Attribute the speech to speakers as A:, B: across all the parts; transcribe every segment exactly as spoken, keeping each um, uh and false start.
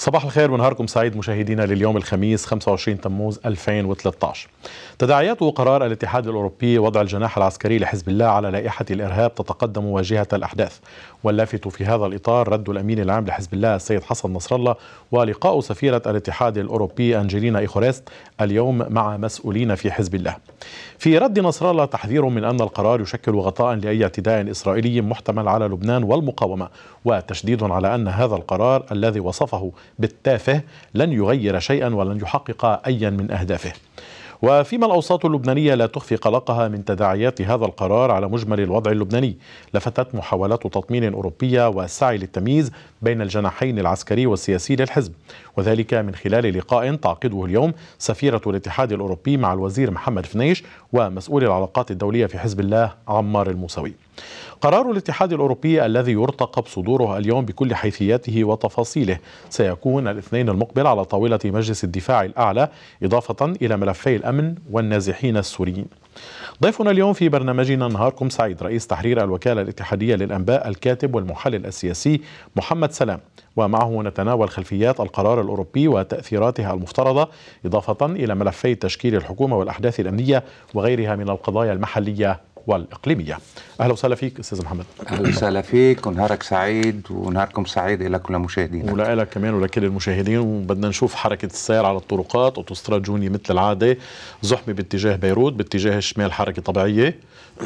A: صباح الخير ونهاركم سعيد مشاهدينا لليوم الخميس خمسة وعشرين تموز ألفين وثلاثة عشر. تداعيات قرار الاتحاد الأوروبي وضع الجناح العسكري لحزب الله على لائحة الإرهاب تتقدم واجهة الأحداث، واللافت في هذا الإطار رد الأمين العام لحزب الله السيد حسن نصر الله ولقاء سفيرة الاتحاد الأوروبي أنجلينا إيخورست اليوم مع مسؤولين في حزب الله. في رد نصر الله تحذير من أن القرار يشكل غطاء لأي اعتداء إسرائيلي محتمل على لبنان والمقاومة، وتشديد على أن هذا القرار الذي وصفه بالتافه لن يغير شيئا ولن يحقق أيا من أهدافه. وفيما الأوساط اللبنانية لا تخفي قلقها من تداعيات هذا القرار على مجمل الوضع اللبناني، لفتت محاولات تطمين أوروبية والسعي للتمييز بين الجناحين العسكري والسياسي للحزب، وذلك من خلال لقاء تعقده اليوم سفيرة الاتحاد الأوروبي مع الوزير محمد فنيش ومسؤول العلاقات الدولية في حزب الله عمار الموسوي. قرار الاتحاد الأوروبي الذي يرتقب صدوره اليوم بكل حيثياته وتفاصيله سيكون الاثنين المقبل على طاولة مجلس الدفاع الأعلى، إضافة إلى ملفي الأمن والنازحين السوريين. ضيفنا اليوم في برنامجنا نهاركم سعيد رئيس تحرير الوكالة الاتحادية للأنباء الكاتب والمحلل السياسي محمد سلام، ومعه نتناول خلفيات القرار الأوروبي وتأثيراتها المفترضة، إضافة إلى ملفي تشكيل الحكومة والأحداث الأمنية وغيرها من القضايا المحلية والإقليمية. أهلا وسهلا فيك أستاذ محمد.
B: أهلا وسهلا فيك ونهارك سعيد ونهاركم سعيد إلى كل المشاهدين.
A: ولك كمان ولكل المشاهدين. وبدنا نشوف حركة السير على الطرقات، أوتوستراد جوني مثل العادة، زحمة باتجاه بيروت، باتجاه الشمال حركة طبيعية.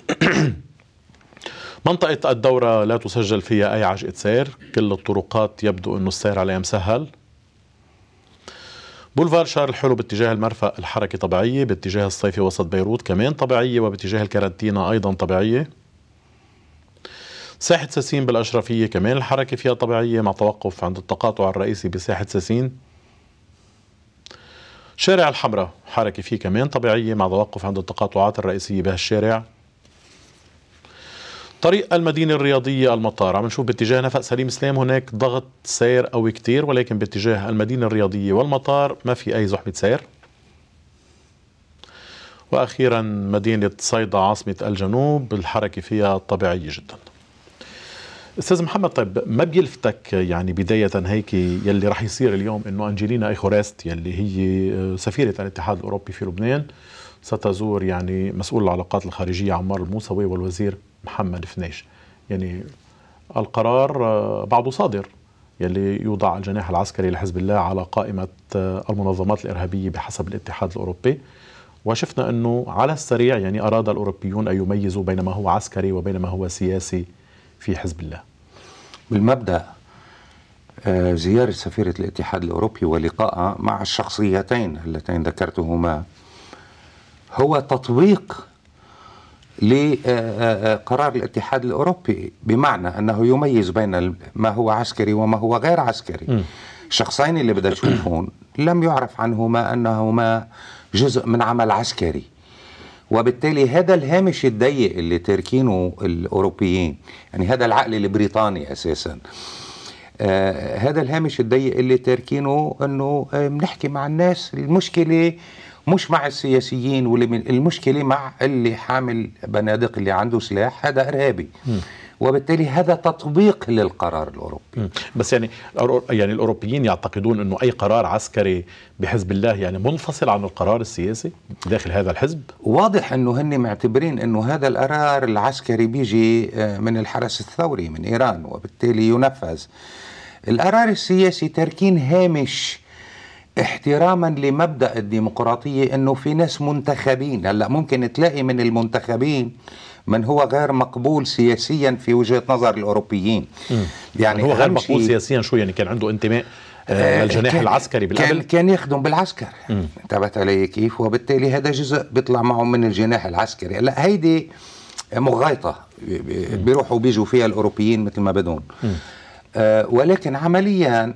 A: منطقة الدورة لا تسجل فيها أي عجقة سير، كل الطرقات يبدو أنه السير عليها مسهل. بولفار شارل الحلو باتجاه المرفأ الحركة طبيعية، باتجاه الصيفي وسط بيروت كمان طبيعية، وباتجاه الكارنتينا أيضا طبيعية. ساحة ساسين بالأشرفية كمان الحركة فيها طبيعية مع توقف عند التقاطع الرئيسي بساحة ساسين. شارع الحمراء حركة فيه كمان طبيعية مع توقف عند التقاطعات الرئيسية بهالشارع. طريق المدينة الرياضية المطار عم نشوف باتجاه نفق سليم سلام هناك ضغط سير قوي كتير، ولكن باتجاه المدينة الرياضية والمطار ما في أي زحمة سير. وأخيرا مدينة صيدا عاصمة الجنوب الحركة فيها طبيعية جدا. أستاذ محمد، طيب ما بيلفتك يعني بداية هيك يلي رح يصير اليوم إنه أنجلينا إيخورست يلي هي سفيرة الاتحاد الأوروبي في لبنان ستزور يعني مسؤول العلاقات الخارجية عمار الموسوي والوزير محمد فنيش؟ يعني القرار بعده صادر يلي يوضع الجناح العسكري لحزب الله على قائمة المنظمات الإرهابية بحسب الاتحاد الأوروبي، وشفنا أنه على السريع يعني أراد الأوروبيون أن يميزوا بين ما هو عسكري وبين ما هو سياسي في حزب الله.
B: بالمبدأ زيارة سفيرة الاتحاد الأوروبي ولقائها مع الشخصيتين اللتين ذكرتهما هو تطبيق لقرار الاتحاد الأوروبي، بمعنى أنه يميز بين ما هو عسكري وما هو غير عسكري. الشخصين اللي بدأ تشوفون لم يعرف عنهما أنهما جزء من عمل عسكري، وبالتالي هذا الهامش الضيق اللي تركينه الأوروبيين، يعني هذا العقل البريطاني أساسا، آه هذا الهامش الضيق اللي تركينه أنه آه بنحكي مع الناس، المشكلة مش مع السياسيين، والمشكلة مع اللي حامل بنادق اللي عنده سلاح، هذا إرهابي. م. وبالتالي هذا تطبيق للقرار الأوروبي. م.
A: بس يعني يعني الأوروبيين يعتقدون أنه أي قرار عسكري بحزب الله يعني منفصل عن القرار السياسي داخل هذا الحزب؟
B: واضح أنه هن معتبرين أنه هذا القرار العسكري بيجي من الحرس الثوري من إيران، وبالتالي ينفذ. القرار السياسي تركين هامش احتراما لمبدأ الديمقراطية، انه في ناس منتخبين. هلا ممكن تلاقي من المنتخبين من هو غير مقبول سياسيا في وجهة نظر الأوروبيين.
A: م. يعني هو غير مقبول سياسيا شو يعني؟ كان عنده انتماء آه للجناح العسكري بالقبل؟
B: كان, كان يخدم بالعسكر. انتبهت علي كيف؟ وبالتالي هذا جزء بيطلع معه من الجناح العسكري. لا هيدي مغايطة بيروحوا بيجوا فيها الأوروبيين مثل ما بدون. م. آه ولكن عمليا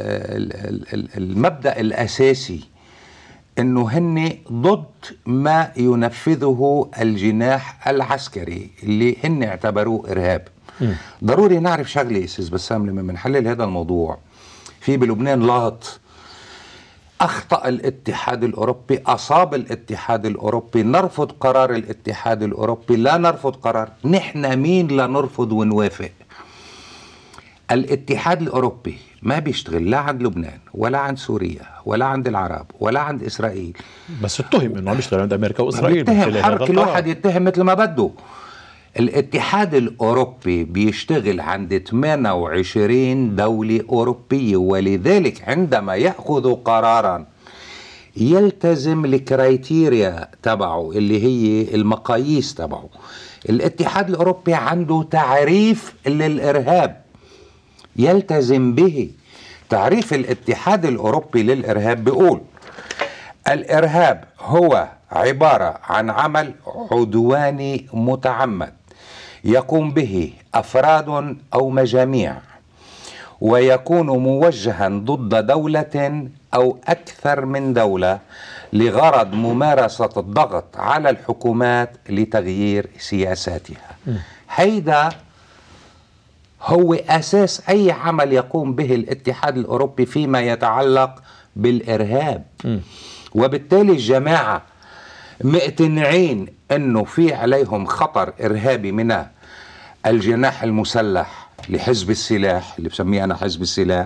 B: المبدأ الأساسي أنه هن ضد ما ينفذه الجناح العسكري اللي هن اعتبروه إرهاب. م. ضروري نعرف شغلة أستاذ بسام لما بنحلل هذا الموضوع. في بلبنان لاط أخطأ الاتحاد الأوروبي، أصاب الاتحاد الأوروبي، نرفض قرار الاتحاد الأوروبي، لا نرفض قرار. نحن مين لا نرفض ونوافق؟ الاتحاد الأوروبي ما بيشتغل لا عند لبنان ولا عند سوريا ولا عند العرب ولا عند إسرائيل.
A: بس اتهم انه عم يشتغل عند امريكا واسرائيل.
B: بيتهم حر، كل واحد يتهم مثل ما بده. الاتحاد الأوروبي بيشتغل عند ثمانية وعشرين دولة أوروبية، ولذلك عندما يأخذ قرارا يلتزم الكرايتيريا تبعه اللي هي المقاييس تبعه. الاتحاد الأوروبي عنده تعريف للإرهاب يلتزم به. تعريف الاتحاد الأوروبي للإرهاب بيقول: الإرهاب هو عبارة عن عمل عدواني متعمد يقوم به أفراد أو مجاميع، ويكون موجها ضد دولة أو أكثر من دولة لغرض ممارسة الضغط على الحكومات لتغيير سياساتها. هيدا هو أساس أي عمل يقوم به الاتحاد الأوروبي فيما يتعلق بالإرهاب. م. وبالتالي الجماعة مقتنعين أنه في عليهم خطر إرهابي من الجناح المسلح لحزب السلاح اللي بسميه أنا حزب السلاح،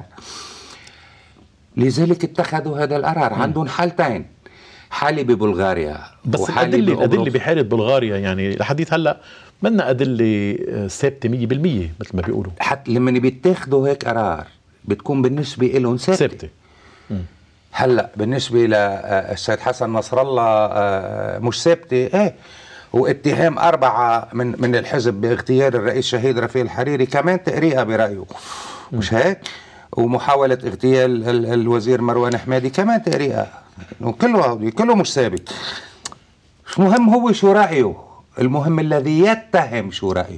B: لذلك اتخذوا هذا القرار. م. عندهم حالتين، حالة ببلغاريا
A: بس الأدلة الأدلة بحالة بلغاريا يعني لحديث هلأ منا أدلة ثابتة مية بالمية مثل ما بيقولوا.
B: حتى لما بيتاخدوا هيك قرار بتكون بالنسبة لهم ثابتة. ثابتة. هلا بالنسبة للسيد حسن نصر الله مش ثابتة. ايه، واتهام أربعة من من الحزب باغتيال الرئيس شهيد رفيق الحريري كمان تقريئة برأيه، مش هيك؟ ومحاولة اغتيال الوزير مروان حمادي كمان تقريئة. كله كله مش ثابت. مش مهم هو شو رأيه، المهم الذي يتهم شو رأيه.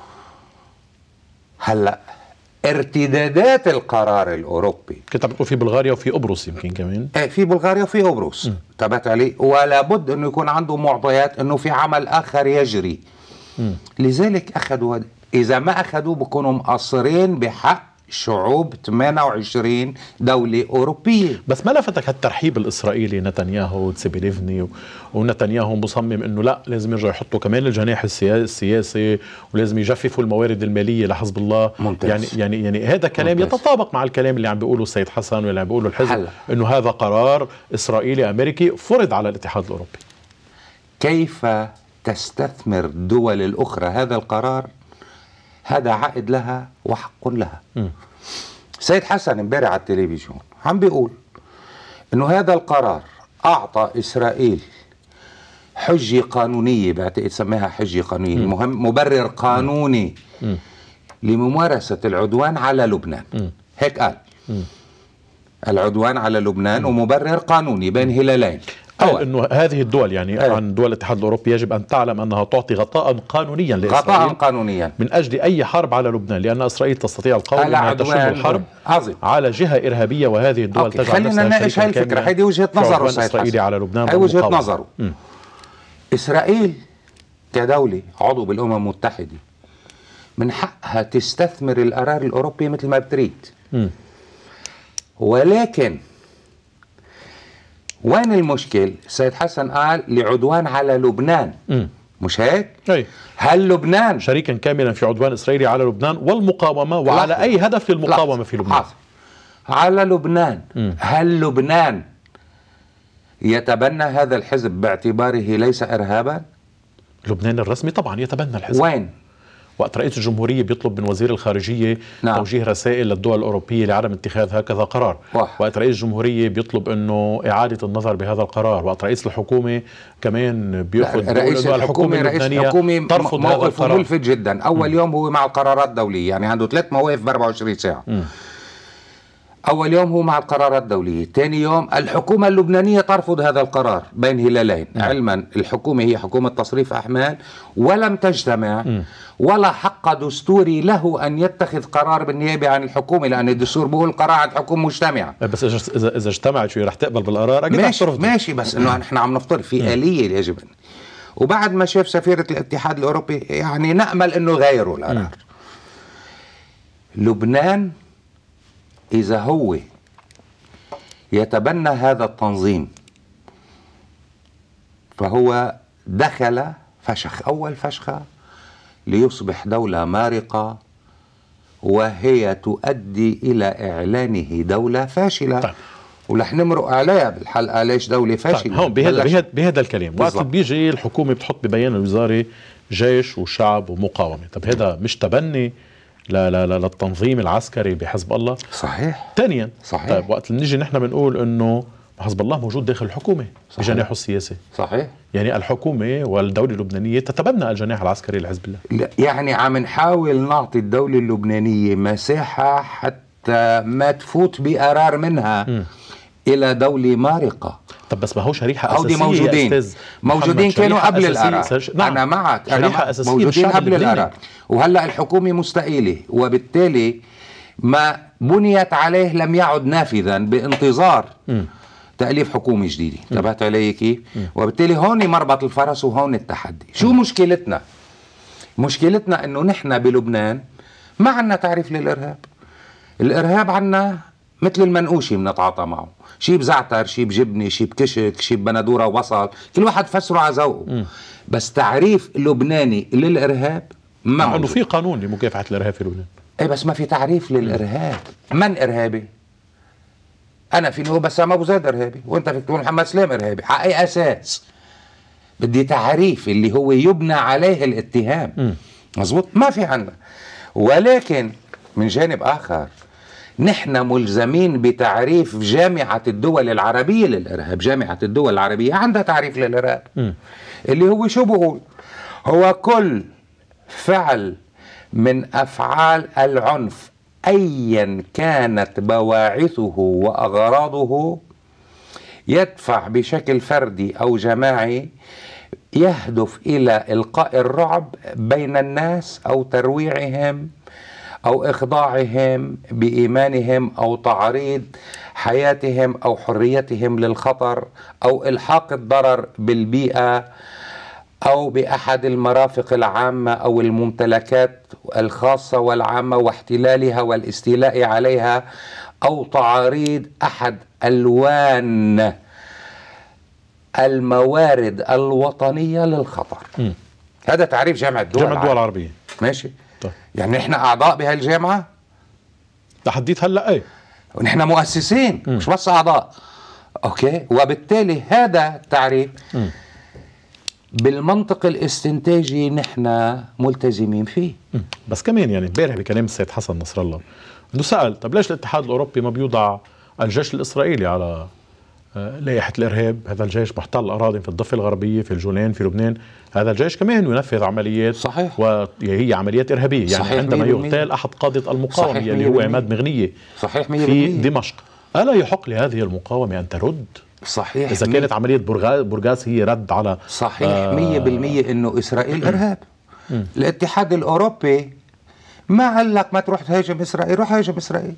B: هلا ارتدادات القرار الأوروبي
A: كنت عم بتقول في بلغاريا وفي قبرص يمكن كمان.
B: ايه، في بلغاريا وفي قبرص تبعت عليه، ولا بد انه يكون عنده معطيات انه في عمل اخر يجري. م. لذلك اخذوا. اذا ما اخذوه بكونوا مقصرين بحق شعوب ثمانية وعشرين دولة أوروبية.
A: بس ما لفتك هالترحيب الإسرائيلي نتنياهو وتسيبيليفني مصمم مصمم إنه لا لازم يرجعوا يحطوا كمان الجناح السياسي ولازم يجففوا الموارد المالية لحزب الله.
B: ممتاز.
A: يعني يعني يعني هذا كلام ممتاز. يتطابق مع الكلام اللي عم بيقوله السيد حسن واللي عم بيقوله الحزب إنه هذا قرار إسرائيلي أمريكي فرض على الاتحاد الأوروبي.
B: كيف تستثمر الدول الأخرى هذا القرار؟ هذا عائد لها وحق لها. م. سيد حسن امبارح على التلفزيون عم بيقول انه هذا القرار اعطى اسرائيل حجة قانونية، بعتقد سميها حجة قانونية، المهم مبرر قانوني م. لممارسة العدوان على لبنان. م. هيك قال. م. العدوان على لبنان م. ومبرر قانوني بين هلالين.
A: قال انه هذه الدول يعني أيه. عن دول الاتحاد الاوروبي يجب ان تعلم انها تعطي غطاء قانونيا لاسرائيل
B: غطاء قانونيا
A: من اجل اي حرب على لبنان، لان اسرائيل تستطيع القول انها تشن الحرب
B: عظيم.
A: على جهه ارهابيه، وهذه الدول
B: أوكي.
A: تجعل
B: خلينا نناقش هاي الفكره. هذه وجهه نظره
A: اسرائيلي على لبنان.
B: هي وجهه نظره. م. اسرائيل كدوله عضو بالامم المتحده من حقها تستثمر القرار الاوروبي مثل ما بتريد. م. ولكن وين المشكل؟ سيد حسن قال لعدوان على لبنان. م. مش هيك؟
A: أي.
B: هل لبنان
A: شريكا كاملا في عدوان إسرائيلي على لبنان والمقاومة وعلى أي هدف للمقاومة لحظة. في لبنان حاضر.
B: على لبنان. م. هل لبنان يتبنى هذا الحزب باعتباره ليس إرهابا؟
A: لبنان الرسمي طبعا يتبنى الحزب.
B: وين؟
A: وقت رئيس الجمهورية بيطلب من وزير الخارجية نعم. توجيه رسائل للدول الأوروبية لعدم اتخاذ هكذا قرار. واحد. وقت رئيس الجمهورية بيطلب أنه إعادة النظر بهذا القرار. وقت رئيس الحكومة كمان بيأخذ
B: رئيس الحكومة رئيس الحكومة
A: ترفض هذا القرار.
B: ملفت جدا. أول م. يوم هو مع القرارات الدولية، يعني عنده ثلاث مواقف ب أربعة وعشرين ساعة. م. أول يوم هو مع القرارات الدولية، ثاني يوم الحكومة اللبنانية ترفض هذا القرار بين هلالين. م. علما الحكومة هي حكومة تصريف أحمال ولم تجتمع م. ولا حق دستوري له أن يتخذ قرار بالنيابة عن الحكومة، لأن الدستور بيقول القرار عن حكومة مجتمعة.
A: بس إذا إذا اجتمعت شو رح تقبل بالقرار؟ أكيد
B: ماشي ماشي، بس إنه نحن عم نفترض في آلية يجب. وبعد ما شاف سفيرة الاتحاد الأوروبي يعني نأمل إنه غيروا القرار. لبنان إذا هو يتبنى هذا التنظيم فهو دخل فشخ أول فشخة ليصبح دولة مارقة وهي تؤدي إلى إعلانه دولة فاشلة. طيب. ورح نمرق عليها بالحلقة ليش دولة فاشلة.
A: طيب هون بهذا بهذا بهذا الكلام وقت بيجي الحكومة بتحط ببيان الوزاري جيش وشعب ومقاومة، طب هذا مش تبني لا لا لا للتنظيم العسكري بحزب الله؟
B: صحيح.
A: ثانيا
B: صحيح.
A: طيب وقت بنيجي نحن بنقول انه حزب الله موجود داخل الحكومة بجناحه السياسي.
B: صحيح.
A: يعني الحكومة والدولة اللبنانية تتبنى الجناح العسكري لحزب الله.
B: يعني عم نحاول نعطي الدولة اللبنانية مساحة حتى ما تفوت بقرار منها م. إلى دولة مارقة.
A: طب بس ما هو شريحة أساسية
B: موجودين موجودين كانوا قبل القرار.
A: سج... نعم.
B: أنا معك أنا
A: شريحة
B: معك. موجودين قبل القرار وهلأ الحكومة مستقيلة وبالتالي ما بنيت عليه لم يعد نافذا بانتظار م. تأليف حكومة جديدة. انتبهت علي كيف؟ وبالتالي هون مربط الفرس وهون التحدي. شو م. مشكلتنا؟ مشكلتنا انه نحن بلبنان ما عنا تعريف للإرهاب. الإرهاب عنا مثل المنقوشي بنتعاطى معه، شي بزعتر، شي بجبني، شي بكشك، شي ببندورة وبصل، كل واحد فسره على ذوقه. بس تعريف لبناني للإرهاب ما موجود.
A: انه في قانون لمكافحة الإرهاب في لبنان.
B: ايه بس ما في تعريف للإرهاب. من إرهابي؟ أنا فيني هو بسام أبو زيد إرهابي، وأنت فيك تقول محمد سليم إرهابي، على أي أساس؟ بدي تعريف اللي هو يبنى عليه الاتهام. مظبوط؟ ما في عنا. ولكن من جانب آخر نحن ملزمين بتعريف جامعة الدول العربية للإرهاب. جامعة الدول العربية عندها تعريف للإرهاب م. اللي هو شو بقول؟ هو كل فعل من أفعال العنف أيا كانت بواعثه وأغراضه يدفع بشكل فردي أو جماعي يهدف إلى إلقاء الرعب بين الناس أو ترويعهم أو إخضاعهم بإيمانهم أو تعريض حياتهم أو حريتهم للخطر أو إلحاق الضرر بالبيئة أو بأحد المرافق العامة أو الممتلكات الخاصة والعامة واحتلالها والاستيلاء عليها أو تعريض أحد ألوان الموارد الوطنية للخطر. م. هذا تعريف جامعة الدول
A: جامعة الدول العربية.
B: ماشي. طيب. يعني نحن أعضاء بهالجامعة؟
A: تحديت هلا ايه؟
B: ونحن مؤسسين م. مش بس أعضاء. أوكي. وبالتالي هذا التعريف م. بالمنطق الاستنتاجي نحن ملتزمين فيه. م.
A: بس كمان يعني امبارح بكلام السيد حسن نصر الله انه سأل طب ليش الاتحاد الأوروبي ما بيوضع الجيش الإسرائيلي على لائحة الإرهاب؟ هذا الجيش محتل أراضي في الضفة الغربية، في الجولان، في لبنان. هذا الجيش كمان ينفذ عمليات
B: صحيح
A: وهي عمليات إرهابية. يعني صحيح عندما يغتال أحد قادة المقاومة اللي هو عماد مغنية
B: صحيح
A: في دمشق، ألا يحق لهذه المقاومة أن ترد؟
B: صحيح.
A: إذا كانت عملية برغاز هي رد على
B: صحيح مية بالمية إنه إسرائيل إرهاب. الاتحاد الأوروبي ما قال لك ما تروح تهاجم إسرائيل، روح هاجم إسرائيل.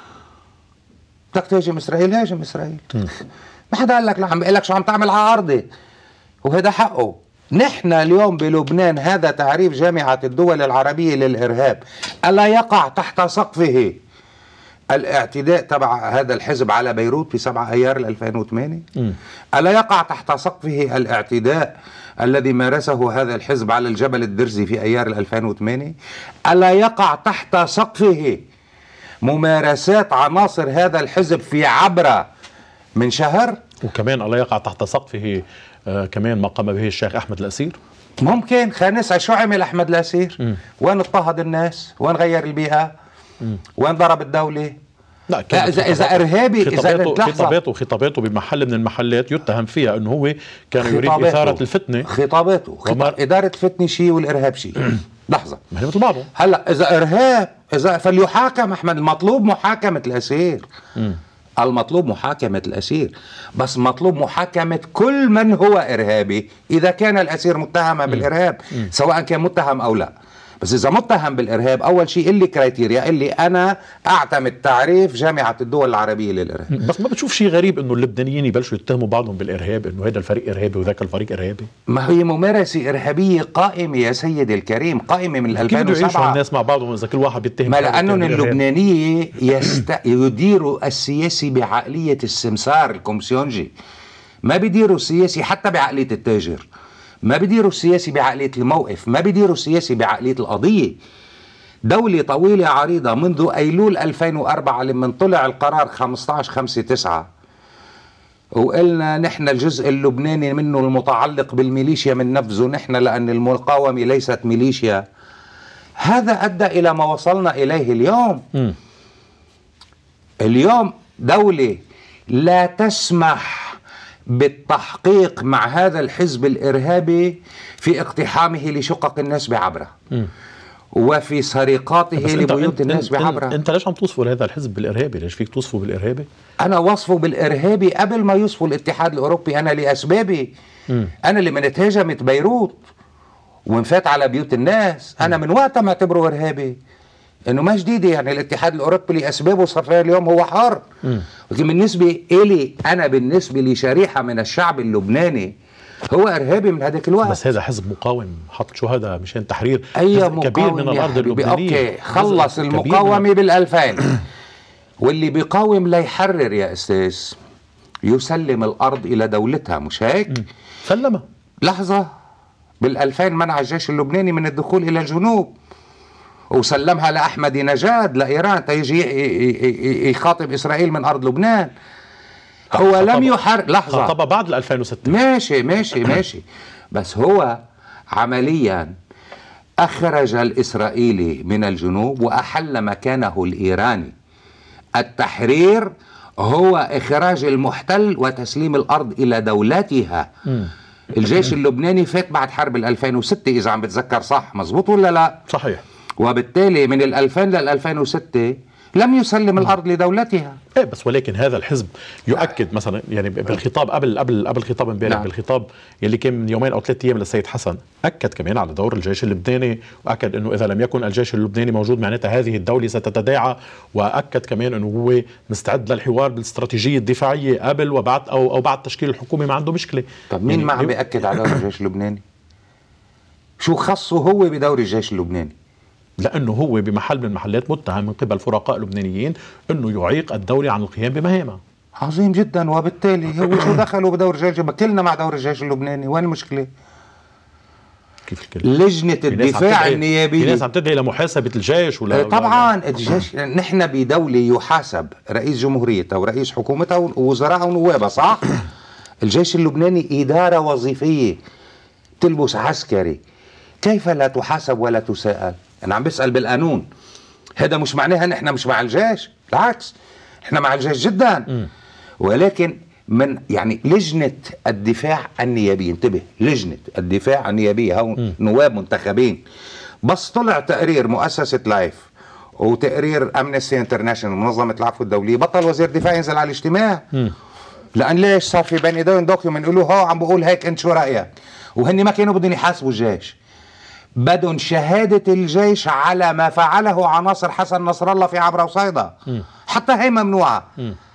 B: بدك تهاجم إسرائيل هاجم إسرائيل. ما حدا قال لك لا، عم بقول لك شو عم تعمل على أرضي، وهذا حقه. نحن اليوم بلبنان هذا تعريف جامعة الدول العربية للإرهاب ألا يقع تحت سقفه الاعتداء تبع هذا الحزب على بيروت في سبعة أيار ألفين وثمانية؟ ألا يقع تحت سقفه الاعتداء الذي مارسه هذا الحزب على الجبل الدرزي في أيار ألفين وثمانية؟ ألا يقع تحت سقفه ممارسات عناصر هذا الحزب في عبرة من شهر؟
A: وكمان ألا يقع تحت سقفه آه كمان ما قام به الشيخ أحمد الأسير؟
B: ممكن. خانسة شو عمل أحمد الأسير؟ م. وين اضطهد الناس؟ وين غير البيئة؟ م. وين ضرب الدولة؟
A: لا,
B: لا إذا إذا إرهابي
A: خطاباته خطاباته خطاباته بمحل من المحلات يتهم فيها إنه هو كان يريد إثارة الفتنة.
B: خطاباته خطاب ومر... إدارة فتنة شيء والإرهاب شيء. لحظة،
A: ما هي مثل بعضه.
B: هلا إذا إرهاب إذا فليحاكم أحمد. المطلوب محاكمة الأسير. م. المطلوب محاكمة الأسير، بس مطلوب محاكمة كل من هو إرهابي إذا كان الأسير متهما بالإرهاب، م. سواء كان متهم أو لا. بس إذا متهم بالإرهاب أول شيء اللي كرايتيريا اللي أنا أعتمد تعريف جامعة الدول العربية للإرهاب.
A: بس ما بتشوف شيء غريب إنه اللبنانيين يبلشوا يتهموا بعضهم بالإرهاب، إنه هذا الفريق إرهابي وذاك الفريق إرهابي؟ ما
B: هي ممارسة إرهابية قائمة يا سيدي الكريم، قائمة من ألفين وسبعة.
A: كيف الناس مع بعضهم إذا كل واحد بيتهم؟
B: ما لأنهم اللبنانية يست... يديروا السياسي بعقلية السمسار الكومسيونجي، ما بيديروا السياسي حتى بعقلية التاجر، ما بيديروا السياسي بعقلية الموقف، ما بيديروا السياسي بعقلية القضية. دولة طويلة عريضة منذ أيلول ألفين وأربعة لما طلع القرار خمسة عشر خمسة تسعة وقلنا نحن الجزء اللبناني منه المتعلق بالميليشيا من نفذه نحن لأن المقاومة ليست ميليشيا. هذا أدى إلى ما وصلنا إليه اليوم. م. اليوم دولة لا تسمح بالتحقيق مع هذا الحزب الإرهابي في اقتحامه لشقق الناس بعبره م. وفي سرقاته لبيوت الناس بعبره.
A: انت ليش عم توصفوا هذا الحزب بالإرهابي؟ ليش فيك توصفه بالإرهابي؟
B: انا وصفه بالإرهابي قبل ما يوصفوا الاتحاد الأوروبي. انا لأسبابي م. انا اللي من اتهاجمت بيروت وانفات على بيوت الناس انا من وقتها معتبره إرهابي. انه ما جديده يعني الاتحاد الأوروبي لأسبابه صار اليوم هو حر. لكن بالنسبه الي انا بالنسبه لشريحه من الشعب اللبناني هو إرهابي من هذاك الوقت.
A: بس هذا حزب مقاوم حط شهداء مشان تحرير
B: أي
A: كبير من الأرض اللبنانية.
B: أوكي خلص المقاومة بالألفين واللي بيقاوم لا يحرر يا أستاذ يسلم الأرض إلى دولتها مش هيك؟
A: سلمها.
B: لحظة بالألفين منع الجيش اللبناني من الدخول إلى الجنوب وسلمها لأحمد نجاد لإيران تيجي يخاطب إسرائيل من أرض لبنان. هو لم يحرر. لحظة
A: طبعا بعد ألفين وستة
B: ماشي ماشي ماشي بس هو عمليا أخرج الإسرائيلي من الجنوب وأحل مكانه الإيراني. التحرير هو إخراج المحتل وتسليم الأرض إلى دولتها. الجيش اللبناني فات بعد حرب ألفين وستة إذا عم بتذكر صح مزبوط ولا لا؟
A: صحيح.
B: وبالتالي من الألفين للألفين وستة لم يسلم الأرض لدولتها.
A: ايه بس ولكن هذا الحزب يؤكد مثلا يعني بالخطاب قبل قبل قبل خطاب امبارح نعم. بالخطاب يلي كان من يومين او ثلاث ايام للسيد حسن اكد كمان على دور الجيش اللبناني واكد انه اذا لم يكن الجيش اللبناني موجود معناتها هذه الدوله ستتداعى واكد كمان انه هو مستعد للحوار بالاستراتيجيه الدفاعيه قبل وبعد او او بعد تشكيل الحكومه ما عنده مشكله.
B: طب مين يعني ما عم بياكد على دور الجيش اللبناني؟ شو خصه هو بدور الجيش اللبناني؟
A: لأنه هو بمحل من المحلات متهم من قبل فرقاء لبنانيين أنه يعيق الدولة عن القيام بمهامها.
B: عظيم جدا. وبالتالي هو شو دخله بدور الجيش؟ كلنا مع دور الجيش اللبناني. وين المشكلة؟
A: كيف الكلمة؟
B: لجنة الدفاع النيابية.
A: في ناس عم تدعي لمحاسبة الجيش ولا
B: طبعا ولا الجيش نحن بدولة يحاسب رئيس جمهوريتها ورئيس حكومتها ووزراء ونوابها صح؟ الجيش اللبناني إدارة وظيفية تلبس عسكري. كيف لا تحاسب ولا تساءل؟ أنا عم بسأل بالقانون. هذا مش معناها نحن مش مع الجيش، بالعكس نحن مع الجيش جدا م. ولكن من يعني لجنة الدفاع النيابية انتبه لجنة الدفاع النيابية هون نواب منتخبين بس طلع تقرير مؤسسة لايف وتقرير أمنستي انترناشونال منظمة العفو الدولية بطل وزير الدفاع ينزل على الاجتماع م. لأن ليش صار في بين ايديهم دوكيومنت يقولوا ها عم بقول هيك انت شو رأيك وهن ما كانوا بدهم يحاسبوا الجيش بدون شهادة الجيش على ما فعله عناصر حسن نصر الله في عبرة وصيدا حتى هي ممنوعة.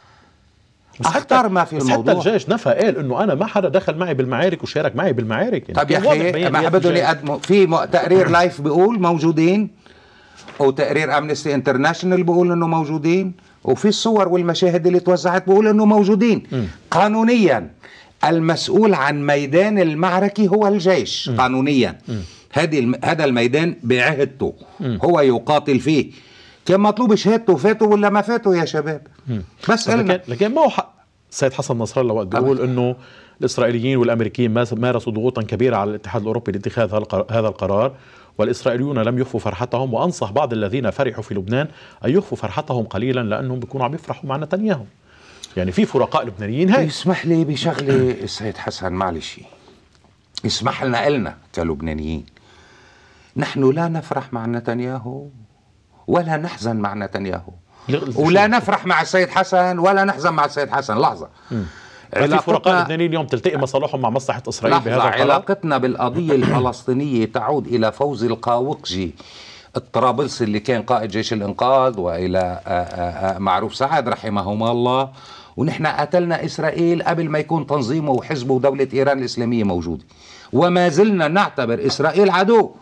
B: أخطر ما في الموضوع
A: حتى الجيش نفى قال إنه أنا ما حدا دخل معي بالمعارك وشارك معي بالمعارك يعني.
B: طب يا أخي ما بدهم يقدموا في تقرير لايف بيقول موجودين وتقرير أمنستي انترناشونال بيقول إنه موجودين وفي الصور والمشاهد اللي توزعت بيقول إنه موجودين. م. قانونيا المسؤول عن ميدان المعركة هو الجيش. م. قانونيا م. هذه هذا الميدان بعهدته هو يقاتل فيه كان مطلوب شهادته فاته ولا ما فاته يا شباب. مم. بس
A: لكن, لكن ما هو حق السيد حسن نصر الله وقت بيقول انه الاسرائيليين والامريكيين مارسوا ضغوطا كبيره على الاتحاد الاوروبي لاتخاذ هذا القرار والاسرائيليون لم يخفوا فرحتهم وانصح بعض الذين فرحوا في لبنان ان يخفوا فرحتهم قليلا لانهم بيكونوا عم يفرحوا مع نتنياهو. يعني في فرقاء لبنانيين هيك.
B: يسمح لي بشغله السيد حسن معلش يسمح لنا إلنا كلبنانيين نحن لا نفرح مع نتنياهو ولا نحزن مع نتنياهو ولا نفرح مع السيد حسن ولا نحزن مع السيد حسن. لحظة
A: في فرقاء لبنانيين اليوم تلتقي مصالحهم مع مصلحة إسرائيل بهذا القرار.
B: علاقتنا بالقضية الفلسطينية تعود إلى فوزي القاوقجي الطرابلسي اللي كان قائد جيش الإنقاذ وإلى معروف سعد رحمهما الله ونحن قتلنا إسرائيل قبل ما يكون تنظيمه وحزبه ودولة إيران الإسلامية موجودة وما زلنا نعتبر إسرائيل عدو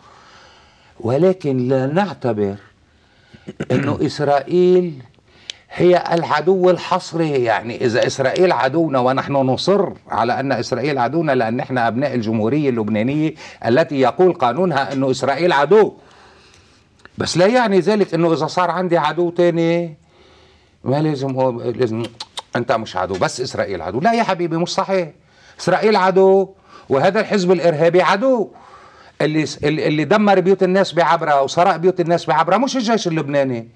B: ولكن لا نعتبر انه اسرائيل هي العدو الحصري. يعني اذا اسرائيل عدونا ونحن نصر على ان اسرائيل عدونا لان نحن ابناء الجمهورية اللبنانية التي يقول قانونها انه اسرائيل عدو بس لا يعني ذلك انه اذا صار عندي عدو تاني ما لازم لازم انت مش عدو، بس اسرائيل عدو. لا يا حبيبي، مش صحيح. اسرائيل عدو، وهذا الحزب الارهابي عدو. اللي اللي دمر بيوت الناس بعبرة وسرق بيوت الناس بعبرة مش الجيش اللبناني.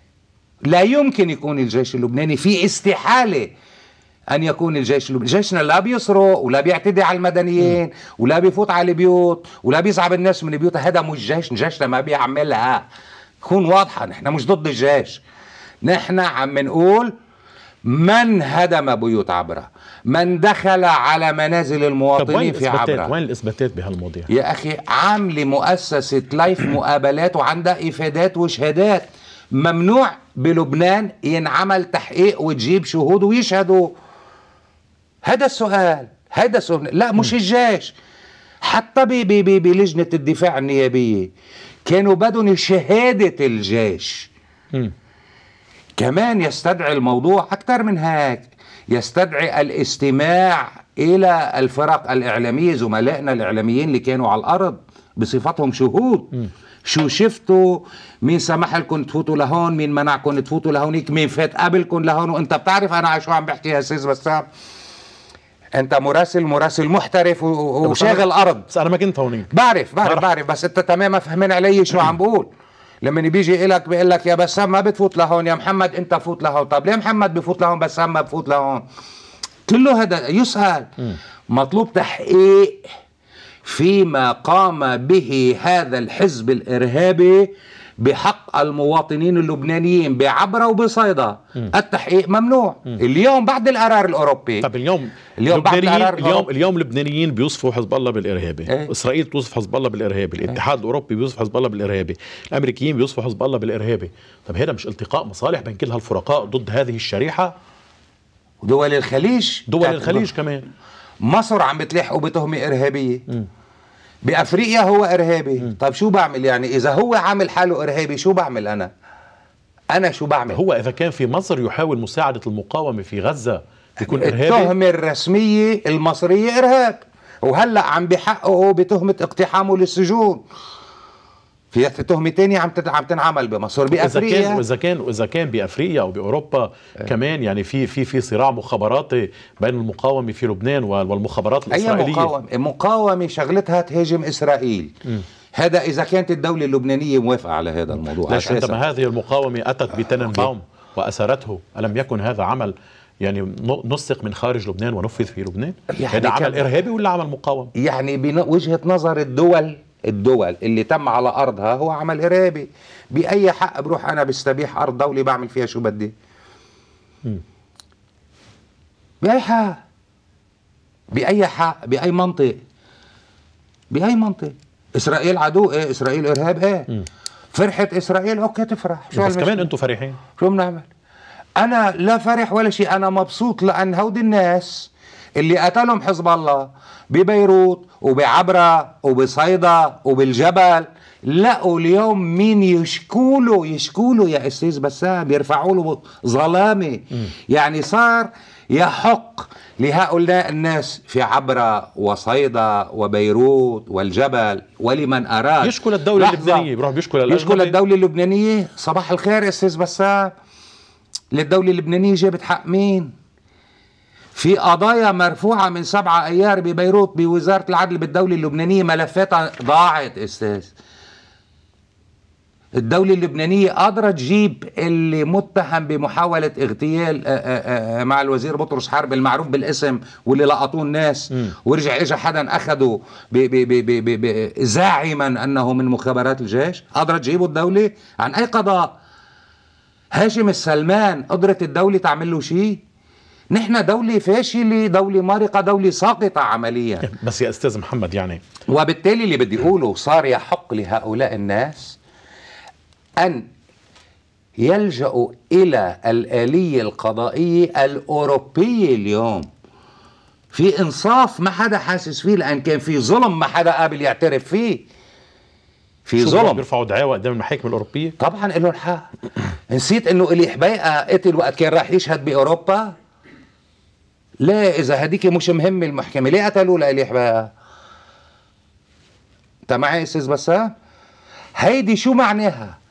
B: لا يمكن يكون الجيش اللبناني، في استحالة أن يكون الجيش اللبناني. جيشنا لا بيسرق ولا بيعتدي على المدنيين ولا بيفوت على البيوت ولا بيصعب الناس من بيوتها. هذا مش جيش، جيشنا ما بيعملها. كون واضحة، نحن مش ضد الجيش، نحن عم نقول من هدم بيوت عبرة، من دخل على منازل المواطنين في عبرة.
A: وين الإثباتات بهالمواضيع؟
B: يا أخي عاملة مؤسسة لايف مقابلات وعندها إفادات وشهادات. ممنوع بلبنان ينعمل تحقيق وتجيب شهود ويشهدوا. هذا السؤال، هذا السؤال. لا مش الجيش. حتى بلجنة الدفاع النيابية كانوا بدهم شهادة الجيش. م. كمان يستدعي الموضوع أكثر من هيك، يستدعي الاستماع إلى الفرق الإعلامية، زملائنا الإعلاميين اللي كانوا على الأرض بصفتهم شهود. م. شو شفتوا؟ مين سمح لكم تفوتوا لهون؟ مين منعكم تفوتوا لهونيك؟ مين فات قبلكم لهون؟ وانت بتعرف انا على شو عم بحكي يا استاذ بسام؟ انت مراسل مراسل محترف وشاغل ارض.
A: بس انا ما كنت هونيك.
B: بعرف بعرف بعرف بس انت تماما فهمين علي شو عم بقول. لما بيجي لك بيقول لك يا بسام ما بتفوت لهون، يا محمد انت فوت لهون. طب ليه محمد بفوت لهون بسام ما بفوت لهون؟ كله هذا يسأل. م. مطلوب تحقيق فيما قام به هذا الحزب الإرهابي بحق المواطنين اللبنانيين بعبرة وبصيدا. م. التحقيق ممنوع. م. اليوم بعد القرار الأوروبي.
A: طب اليوم
B: اليوم بعد القرار
A: اليوم اليوم اللبنانيين بيوصفوا حزب الله بالإرهابي.
B: ايه؟
A: إسرائيل توصف حزب الله بالإرهابي، الاتحاد ايه؟ الأوروبي بيوصف حزب الله بالإرهابي، الأمريكيين بيوصفوا حزب الله بالإرهابي. طب هذا مش التقاء مصالح بين كل هالفرقاء ضد هذه الشريحة؟
B: ودول الخليج،
A: دول الخليج كمان.
B: مصر عم بتلحقوا بتهمة إرهابية. م. بأفريقيا هو إرهابي. م. طيب شو بعمل يعني؟ إذا هو عامل حاله إرهابي شو بعمل أنا؟ أنا شو بعمل؟
A: هو إذا كان في مصر يحاول مساعدة المقاومة في غزة بيكون إرهابي؟
B: التهمة الرسمية المصرية إرهاب، وهلأ عم بحققوا بتهمة اقتحامه للسجون. في تهمة تانية عم عم تنعمل بمصر. بأفريقيا
A: إذا كان وإذا كان وإذا كان بأفريقيا أو بأوروبا اه. كمان يعني في في في صراع مخابراتي بين المقاومة في لبنان والمخابرات الإسرائيلية.
B: أي مقاومة؟ مقاومة شغلتها تهاجم إسرائيل. م. هذا إذا كانت الدولة اللبنانية موافقة على هذا الموضوع.
A: ليش عندما هذه المقاومة أتت بتننباوم وأسرته ألم يكن هذا عمل يعني نسق من خارج لبنان ونفذ في لبنان؟ يعني هذا عمل إرهابي ولا عمل مقاوم؟ يعني
B: بوجهة نظر الدول الدول اللي تم على أرضها هو عمل إرهابي. بأي حق بروح أنا بستبيح أرض دولة بعمل فيها شو بدي؟ بأي حق؟ بأي حق؟ بأي منطق؟ بأي منطق؟ إسرائيل عدو إيه؟ إسرائيل إرهاب إيه؟ م. فرحة إسرائيل أوكي تفرح.
A: شو بس كمان أنتم فرحين؟
B: شو بنعمل؟ أنا لا فرح ولا شيء، أنا مبسوط لأن هودي الناس اللي قتلهم حزب الله ببيروت وبعبرة وبصيدا وبالجبل لقوا اليوم مين يشكوله يشكوله يا أستاذ بسام، يرفعوا له ظلامة. يعني صار يحق لهؤلاء الناس في عبرة وصيدا وبيروت والجبل ولمن أراد
A: يشكل الدولة اللبنانية، بروح بيشكل
B: يشكل الدولة اللبنانية. صباح الخير أستاذ بسام، للدولة اللبنانية جابت حق مين؟ في قضايا مرفوعة من سبعة أيار ببيروت بوزارة العدل بالدولة اللبنانية، ملفاتها ضاعت أستاذ. الدولة اللبنانية قادرة تجيب اللي متهم بمحاولة اغتيال مع الوزير بطرس حرب المعروف بالاسم واللي لقطوه الناس م. ورجع اجى حدا اخده زاعما انه من مخابرات الجيش. قادرة تجيبه الدولة عن اي قضاء؟ هاشم السلمان قدرت الدولة تعمل له شيء؟ نحن دولة فاشلة، دولة مارقة، دولة ساقطة عمليا.
A: بس يا أستاذ محمد يعني
B: وبالتالي اللي بدي أقوله صار يحق لهؤلاء الناس أن يلجأوا إلى الآلية القضائية الأوروبية. اليوم في إنصاف ما حدا حاسس فيه، لأن كان في ظلم ما حدا قابل يعترف فيه. في ظلم.
A: بيرفعوا دعاوى قدام المحاكم الأوروبية؟
B: طبعا له الحق. نسيت إنه إلي حبيقة قتل وقت كان راح يشهد بأوروبا؟ لا، إذا هديك مش مهمة المحكمة ليه قتلوا لإلي حبيقة؟ أنت معي أستاذ بسام؟ هيدي شو معناها؟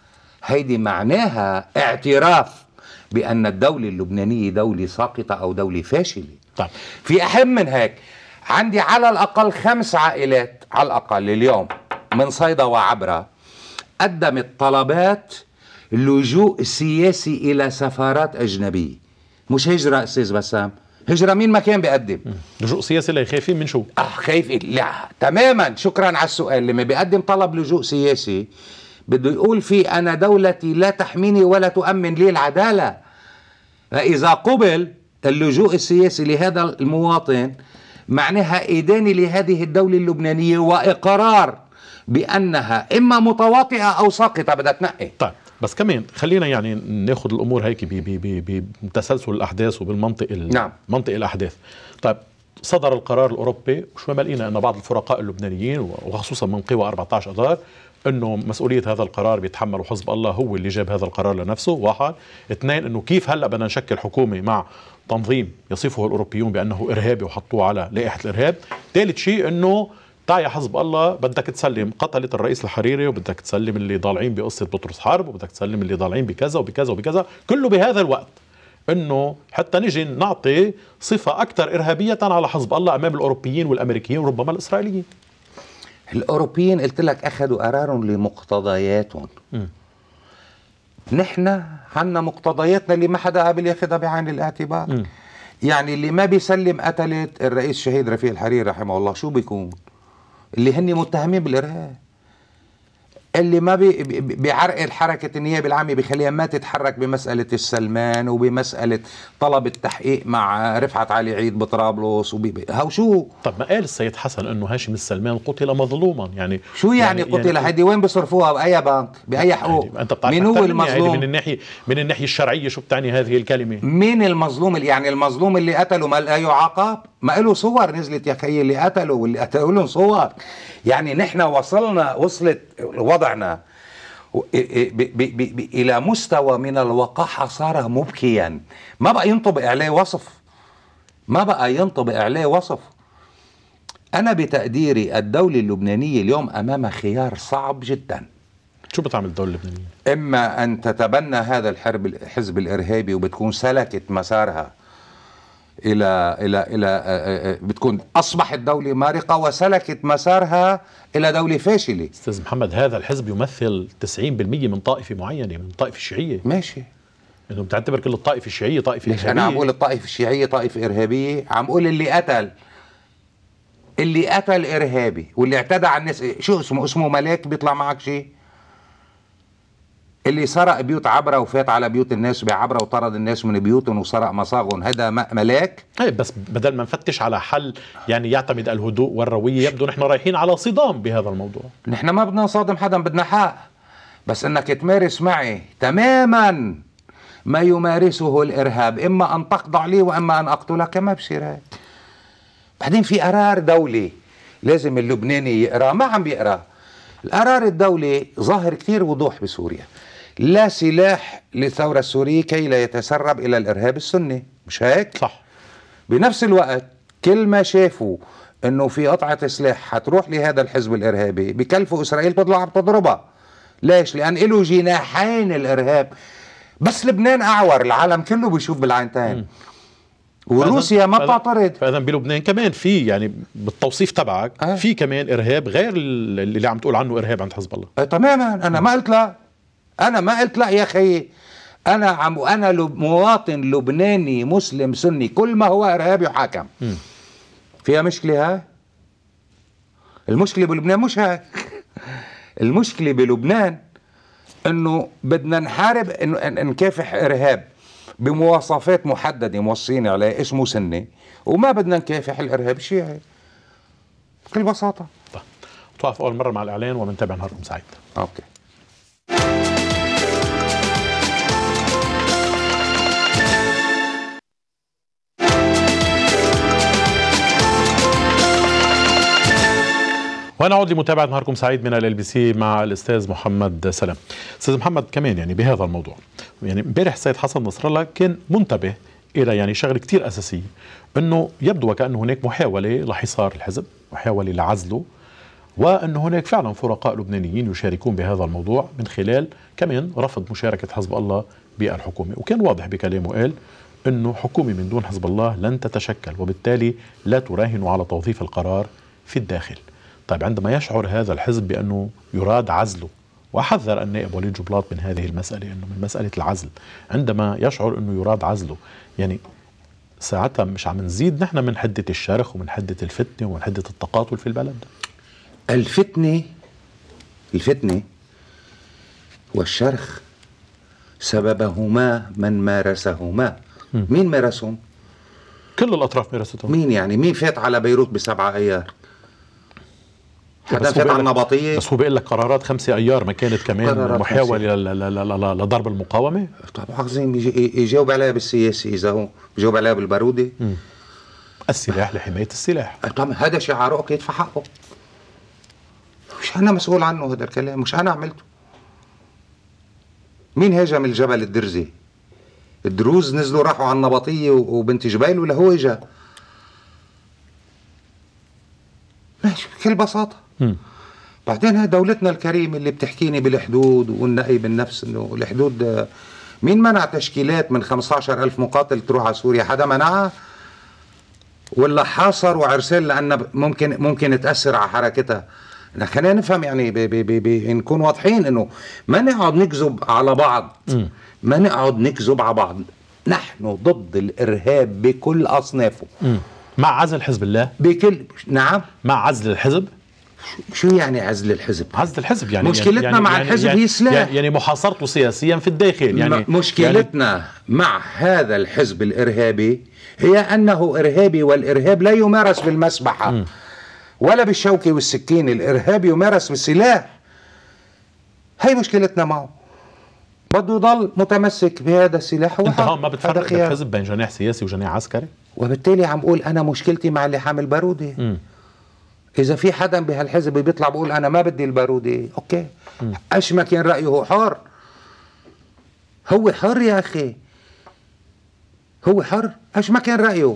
B: هيدي معناها اعتراف بأن الدولة اللبنانية دولة ساقطة أو دولة فاشلة.
A: طيب.
B: في أهم من هيك، عندي على الأقل خمس عائلات على الأقل اليوم من صيدا وعبرة قدمت طلبات لجوء سياسي إلى سفارات أجنبية. مش هجرة أستاذ بسام، هجرة مين ما كان بيقدم.
A: لجوء سياسي اللي خايفين من شو؟
B: اه خايف لا تماما. شكرا على السؤال. لما بيقدم طلب لجوء سياسي بده يقول فيه أنا دولتي لا تحميني ولا تؤمن لي العدالة. فإذا قبل اللجوء السياسي لهذا المواطن معناها إدانة لهذه الدولة اللبنانية وإقرار بأنها إما متواطئة أو ساقطة بدها تنقي.
A: طيب بس كمان خلينا يعني ناخذ الأمور هيك بتسلسل الأحداث وبالمنطق
B: نعم.
A: منطق الأحداث. طيب صدر القرار الأوروبي وشو ما لقينا أن بعض الفرقاء اللبنانيين وخصوصا من قوى أربعة عشر أذار انه مسؤوليه هذا القرار بيتحمله حزب الله، هو اللي جاب هذا القرار لنفسه. واحد. اثنين، انه كيف هلا بدنا نشكل حكومه مع تنظيم يصفه الاوروبيون بانه ارهابي وحطوه على لائحه الارهاب. ثالث شيء انه تعال يا حزب الله بدك تسلم قتله الرئيس الحريري وبدك تسلم اللي ضالعين بقصه بطرس حرب وبدك تسلم اللي ضالعين بكذا وبكذا وبكذا، كله بهذا الوقت، انه حتى نجي نعطي صفه اكثر ارهابيه على حزب الله امام الاوروبيين والامريكيين وربما الاسرائيليين.
B: الأوروبيين قلت لك أخذوا قرار لمقتضياتهم. نحن عنا مقتضياتنا اللي ما حدا قابل ياخذها بعين الاعتبار. م. يعني اللي ما بيسلم قتلة الرئيس الشهيد رفيق الحريري رحمه الله شو بيكون؟ اللي هن متهمين بالإرهاب. اللي ما بي بيعرقل حركة النيابة العامة بيخليها ما تتحرك بمسألة السلمان وبمسألة طلب التحقيق مع رفعت علي عيد بطرابلس هاو شو.
A: طب ما قال السيد حسن انه هاشم السلمان قتل مظلوما، يعني
B: شو يعني, يعني قتل؟ هيدي يعني وين بصرفوها؟ بأي بنك؟ بأي حقوق؟ يعني
A: انت بتعرف
B: مين هو المظلوم؟
A: من الناحية من الناحية الشرعية شو بتعني هذه الكلمة؟
B: مين المظلوم؟ يعني المظلوم اللي قتله ما لا يعاقب؟ ما له صور نزلت يا خيي اللي قتلوا واللي قتلوا لهم صور. يعني نحن وصلنا وصلت وضعنا إلى مستوى من الوقاحة صار مبكيا، ما بقى ينطبق عليه وصف، ما بقى ينطبق عليه وصف. أنا بتقديري الدولة اللبنانية اليوم أمام خيار صعب جدا.
A: شو بتعمل الدولة اللبنانية؟
B: إما أن تتبنى هذا الحرب الحزب الإرهابي وبتكون سلكت مسارها إلى إلى إلى بتكون أصبحت دولة مارقة وسلكت مسارها إلى دولة فاشلة.
A: أستاذ محمد، هذا الحزب يمثل تسعين بالمئة من طائفة معينة، من الطائفة الشيعية.
B: ماشي،
A: إنه بتعتبر كل الطائفة الشيعية طائفة
B: إرهابية. أنا عم بقول الطائفة الشيعية طائفة إرهابية، عم بقول اللي قتل اللي قتل إرهابي واللي اعتدى على الناس. شو اسمه؟ اسمه ملاك بيطلع معك شيء؟ اللي سرق بيوت عبرة وفات على بيوت الناس بعبرة وطرد الناس من بيوتهم وسرق مصاغهم، هذا ملاك؟
A: ايه بس بدل ما نفتش على حل يعني يعتمد الهدوء والروية، يبدو نحن رايحين على صدام بهذا الموضوع.
B: نحن ما بدنا نصادم حدا، بدنا حق، بس انك تمارس معي تماما ما يمارسه الارهاب، اما ان تخضع لي واما ان اقتلك. ما بصير هيك. بعدين في قرار دولي لازم اللبناني يقراه، ما عم بيقراه. القرار الدولي ظاهر كثير وضوح بسوريا: لا سلاح للثورة السورية كي لا يتسرب إلى الإرهاب السني، مش هيك؟
A: صح.
B: بنفس الوقت كل ما شافوا إنه في قطعة سلاح حتروح لهذا الحزب الإرهابي بكلفوا إسرائيل تطلع بتضربها. ليش؟ لأن له جناحين الإرهاب. بس لبنان أعور، العالم كله بيشوف بالعينتين. وروسيا ما بتعترض.
A: فاذا بلبنان كمان في يعني بالتوصيف تبعك أه؟ في كمان ارهاب غير اللي عم تقول عنه ارهاب عند حزب الله.
B: أه تماما. انا ما قلت لا، انا ما قلت لا يا اخي. انا عم انا لب مواطن لبناني مسلم سني، كل ما هو ارهابي يحاكم. م. فيها مشكله هاي؟ المشكله بلبنان مش هاي. المشكله بلبنان انه بدنا نحارب، انه نكافح ارهاب بمواصفات محددة موصين عليه اسمه سني، وما بدنا نكافح الإرهاب الشيعي بكل بساطة.
A: طيب توقف أول مرة مع الإعلان ومنتابع نهاركم سعيد.
B: أوكي.
A: ونعود لمتابعة نهاركم سعيد من ال بي سي مع الأستاذ محمد سلام. أستاذ محمد، كمان يعني بهذا الموضوع، يعني امبارح السيد حسن نصر الله كان منتبه إلى يعني شغلة كتير أساسية، أنه يبدو وكأنه هناك محاولة لحصار الحزب، محاولة لعزله، وأن هناك فعلا فرقاء لبنانيين يشاركون بهذا الموضوع من خلال كمان رفض مشاركة حزب الله بالحكومة. وكان واضح بكلامه، قال أنه حكومة من دون حزب الله لن تتشكل، وبالتالي لا تراهن على توظيف القرار في الداخل. طيب عندما يشعر هذا الحزب بأنه يراد عزله، وحذر النائب وليد جبلاط من هذه المسألة، أنه من مسألة العزل، عندما يشعر أنه يراد عزله، يعني ساعتها مش عم نزيد نحن من حدة الشرخ ومن حدة الفتنة ومن حدة التقاتل في البلد؟
B: الفتنة الفتنة والشرخ سببهما من مارسهما. م. مين مارسهم؟
A: كل الأطراف مارستهم.
B: مين يعني؟ مين فات على بيروت بسبعة أيار؟ حدا فات على النبطية؟
A: بس هو بيقول لك قرارات خمسة أيار ما كانت كمان محاولة لضرب المقاومة؟
B: طب عظيم، يجاوب عليها بالسياسي إذا هو بيجاوب عليها بالبارودة. م.
A: السلاح لحماية السلاح.
B: طب هذا شعاره يدفع حقه، مش أنا مسؤول عنه هذا الكلام، مش أنا عملته. مين هاجم الجبل الدرزي؟ الدروز نزلوا راحوا على النبطية وبنت جبيل، ولا هو اجا؟ ماشي بكل بساطة. م. بعدين هاي دولتنا الكريمة اللي بتحكيني بالحدود والنقي بالنفس، انه الحدود مين منع تشكيلات من خمسة عشر ألف مقاتل تروح على سوريا؟ حدا منعها؟ ولا حاصر وعرسل لأن ممكن ممكن تأثر على حركتها؟ خلينا نفهم يعني، بي بي بي نكون واضحين انه ما نقعد نكذب على بعض. م. ما نقعد نكذب على بعض. نحن ضد الارهاب بكل اصنافه. م.
A: مع عزل حزب الله
B: بكل. نعم،
A: مع عزل الحزب.
B: شو يعني عزل الحزب؟
A: عزل الحزب يعني
B: مشكلتنا
A: يعني
B: مع
A: يعني
B: الحزب
A: يعني
B: هي سلاح،
A: يعني, يعني محاصرته سياسيا في الداخل. يعني
B: مشكلتنا يعني مع هذا الحزب الارهابي هي انه ارهابي، والارهاب لا يمارس بالمسبحه م. ولا بالشوكة والسكين. الإرهاب يمارس بالسلاح. هي مشكلتنا معه، بده يضل متمسك بهذا السلاح.
A: انت هون ما بتفرق الحزب بين جناح سياسي وجناح عسكري؟
B: وبالتالي عم بقول أنا مشكلتي مع اللي حامل بارودة. م. إذا في حدا بهالحزب بيطلع بقول أنا ما بدي البارودة، أوكي، م. أش ما كان رأيه هو حر. هو حر يا أخي، هو حر أش ما كان رأيه.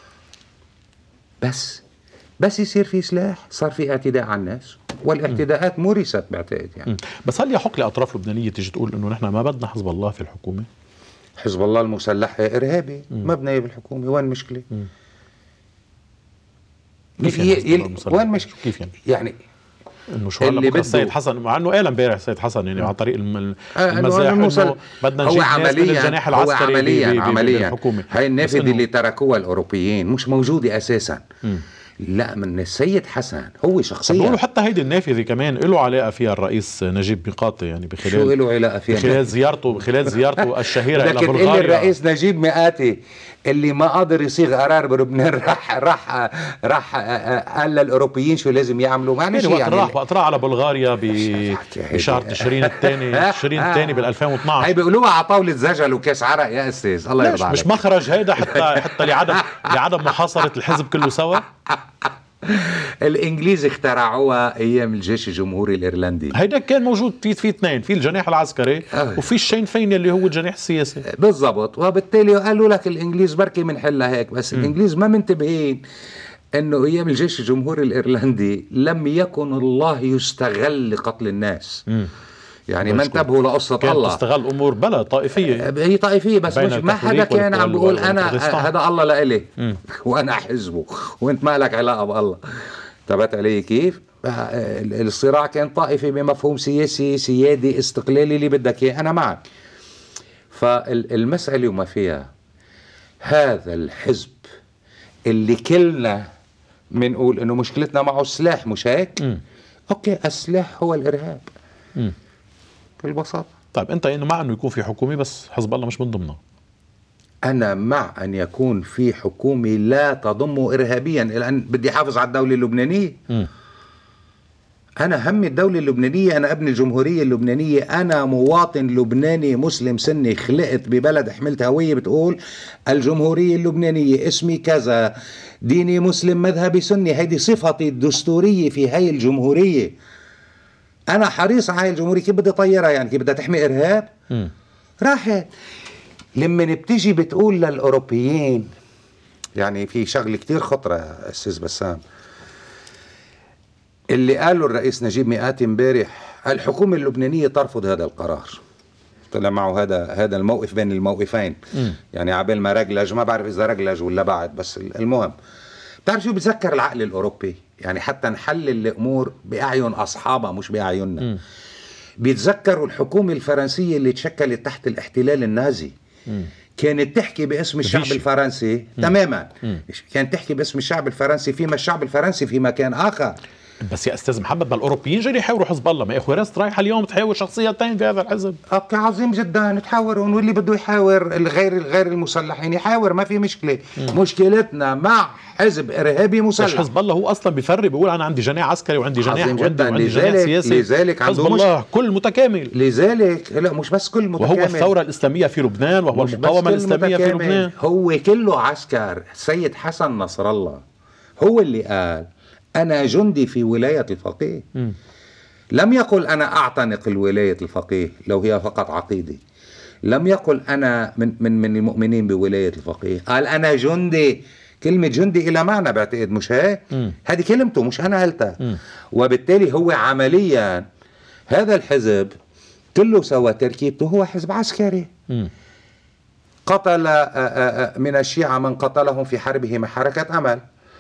B: بس بس يصير في سلاح صار في اعتداء على الناس، والاعتداءات مورست بعتقد يعني.
A: بس هل يحق لاطراف لبنانيه تيجي تقول انه نحن ما بدنا حزب الله في الحكومه؟
B: حزب الله المسلح ارهابي، ما بدنا اياه بالحكومه، وين المشكله؟
A: كيف يعني
B: وين المشكله؟
A: كيف يعني؟
B: يعني
A: انه شو هلا بكره السيد حسن، مع انه قال امبارح السيد حسن يعني عن طريق المزاح انه بدنا نجيب ناس من الجناح العسكري.
B: هو عمليا عمليا
A: بالحكومه.
B: هاي النافذه اللي تركوها الاوروبيين مش موجوده اساسا. م. لا، من السيد حسن هو شخصيا.
A: بيقولوا حتى هيدي النافذه كمان له علاقه فيها الرئيس نجيب ميقاتي، يعني بخلال
B: شو له علاقه فيها؟
A: بخلال زيارته بخلال زيارته الشهيره الى
B: بلغاريا.
A: بلغاريا.
B: الرئيس نجيب ميقاتي اللي ما قادر يصيغ قرار بلبنان راح راح راح قال للاوروبيين شو لازم يعملوا. معلش
A: يعني
B: يعني
A: راح وقت راح على بلغاريا بشهر تشرين الثاني تشرين الثاني بال ألفين واثنعش.
B: هي بيقولوها على طاوله زجل وكاس عرق يا استاذ، الله يرضى عليك.
A: مش مخرج هيدا حتى حتى لعدم لعدم محاصره الحزب كله سوا.
B: الانجليز اخترعوها ايام الجيش الجمهوري الايرلندي.
A: هيدا كان موجود في في اثنين، في الجناح العسكري أوه. وفي الشين فين اللي هو الجناح السياسي.
B: بالضبط، وبالتالي قالوا لك الانجليز بركي بنحلها هيك، بس م. الانجليز ما منتبهين انه ايام الجيش الجمهوري الايرلندي لم يكن الله يستغل لقتل الناس. م. يعني ما انتبهوا لقصة الله.
A: كانت تستغل امور بلا طائفيه،
B: هي طائفيه بس مش ما حدا كان عم بيقول انا هذا الله لإلي وانا حزبه وانت ما لك علاقه بالله. انتبهت علي كيف؟ الصراع كان طائفي بمفهوم سياسي سيادي استقلالي اللي بدك اياه، انا معك. فالمساله وما فيها هذا الحزب اللي كلنا بنقول انه مشكلتنا معه السلاح، مش هيك؟ م. اوكي، السلاح هو الارهاب. م. بالبساطة.
A: طيب أنت إنه مع إنه يكون في حكومة بس حزب الله مش من ضمنها؟
B: أنا مع أن يكون في حكومة لا تضم إرهابيا، لأن بدي أحافظ على الدولة اللبنانية. م. أنا همي الدولة اللبنانية، أنا ابن الجمهورية اللبنانية، أنا مواطن لبناني مسلم سني، خلقت ببلد حملت هوية بتقول الجمهورية اللبنانية، اسمي كذا، ديني مسلم، مذهبي سني، هيدي صفتي الدستورية في هاي الجمهورية. أنا حريص على هاي الجمهورية. كيف بدي طيرها يعني؟ كيف بدها تحمي إرهاب؟ م. راحت. لما بتيجي بتقول للأوروبيين، يعني في شغلة كتير خطرة أستاذ بسام، اللي قاله الرئيس نجيب مئات امبارح، الحكومة اللبنانية ترفض هذا القرار. طلع معه هذا هذا الموقف بين الموقفين. م. يعني عبال ما رجلج، ما بعرف إذا رجلج ولا بعد، بس المهم بتعرف شو بتذكر العقل الأوروبي؟ يعني حتى نحلل الأمور بأعين أصحابها مش بأعيننا. م. بيتذكروا الحكومة الفرنسية اللي تشكلت تحت الاحتلال النازي. م. كانت تحكي باسم الشعب فيش. الفرنسي. م. تماما. م. كانت تحكي باسم الشعب الفرنسي، فيما الشعب الفرنسي في مكان آخر.
A: بس يا استاذ محمد، ما الاوروبيين جاي يحاوروا حزب الله، ما اخوي راست رايحه اليوم تحاور شخصيتين في هذا الحزب.
B: اوكي عظيم جدا، نتحاورون، واللي بده يحاور الغير الغير المسلحين يحاور، ما في مشكله. م. مشكلتنا مع حزب ارهابي مسلح.
A: مش حزب الله هو اصلا بيفرق، بيقول انا عندي جناح عسكري وعندي جناح وعندي, وعندي جناح سياسي.
B: لذلك
A: حزب الله مش... كل متكامل.
B: لذلك لا مش بس كل متكامل،
A: وهو الثوره الاسلاميه في لبنان، وهو المقاومه الاسلاميه في لبنان،
B: هو كله عسكر. السيد حسن نصر الله هو اللي قال أنا جندي في ولاية الفقيه. م. لم يقل أنا أعتنق الولاية الفقيه لو هي فقط عقيدة. لم يقل أنا من, من, من المؤمنين بولاية الفقيه، قال أنا جندي. كلمة جندي إلى معنى بعتقد، مش هيك؟ هذه كلمته مش أنا قلتها. وبالتالي هو عمليا هذا الحزب كله سوى تركيبته هو حزب عسكري. م. قتل من الشيعة من قتلهم في حربه مع حركة أمل،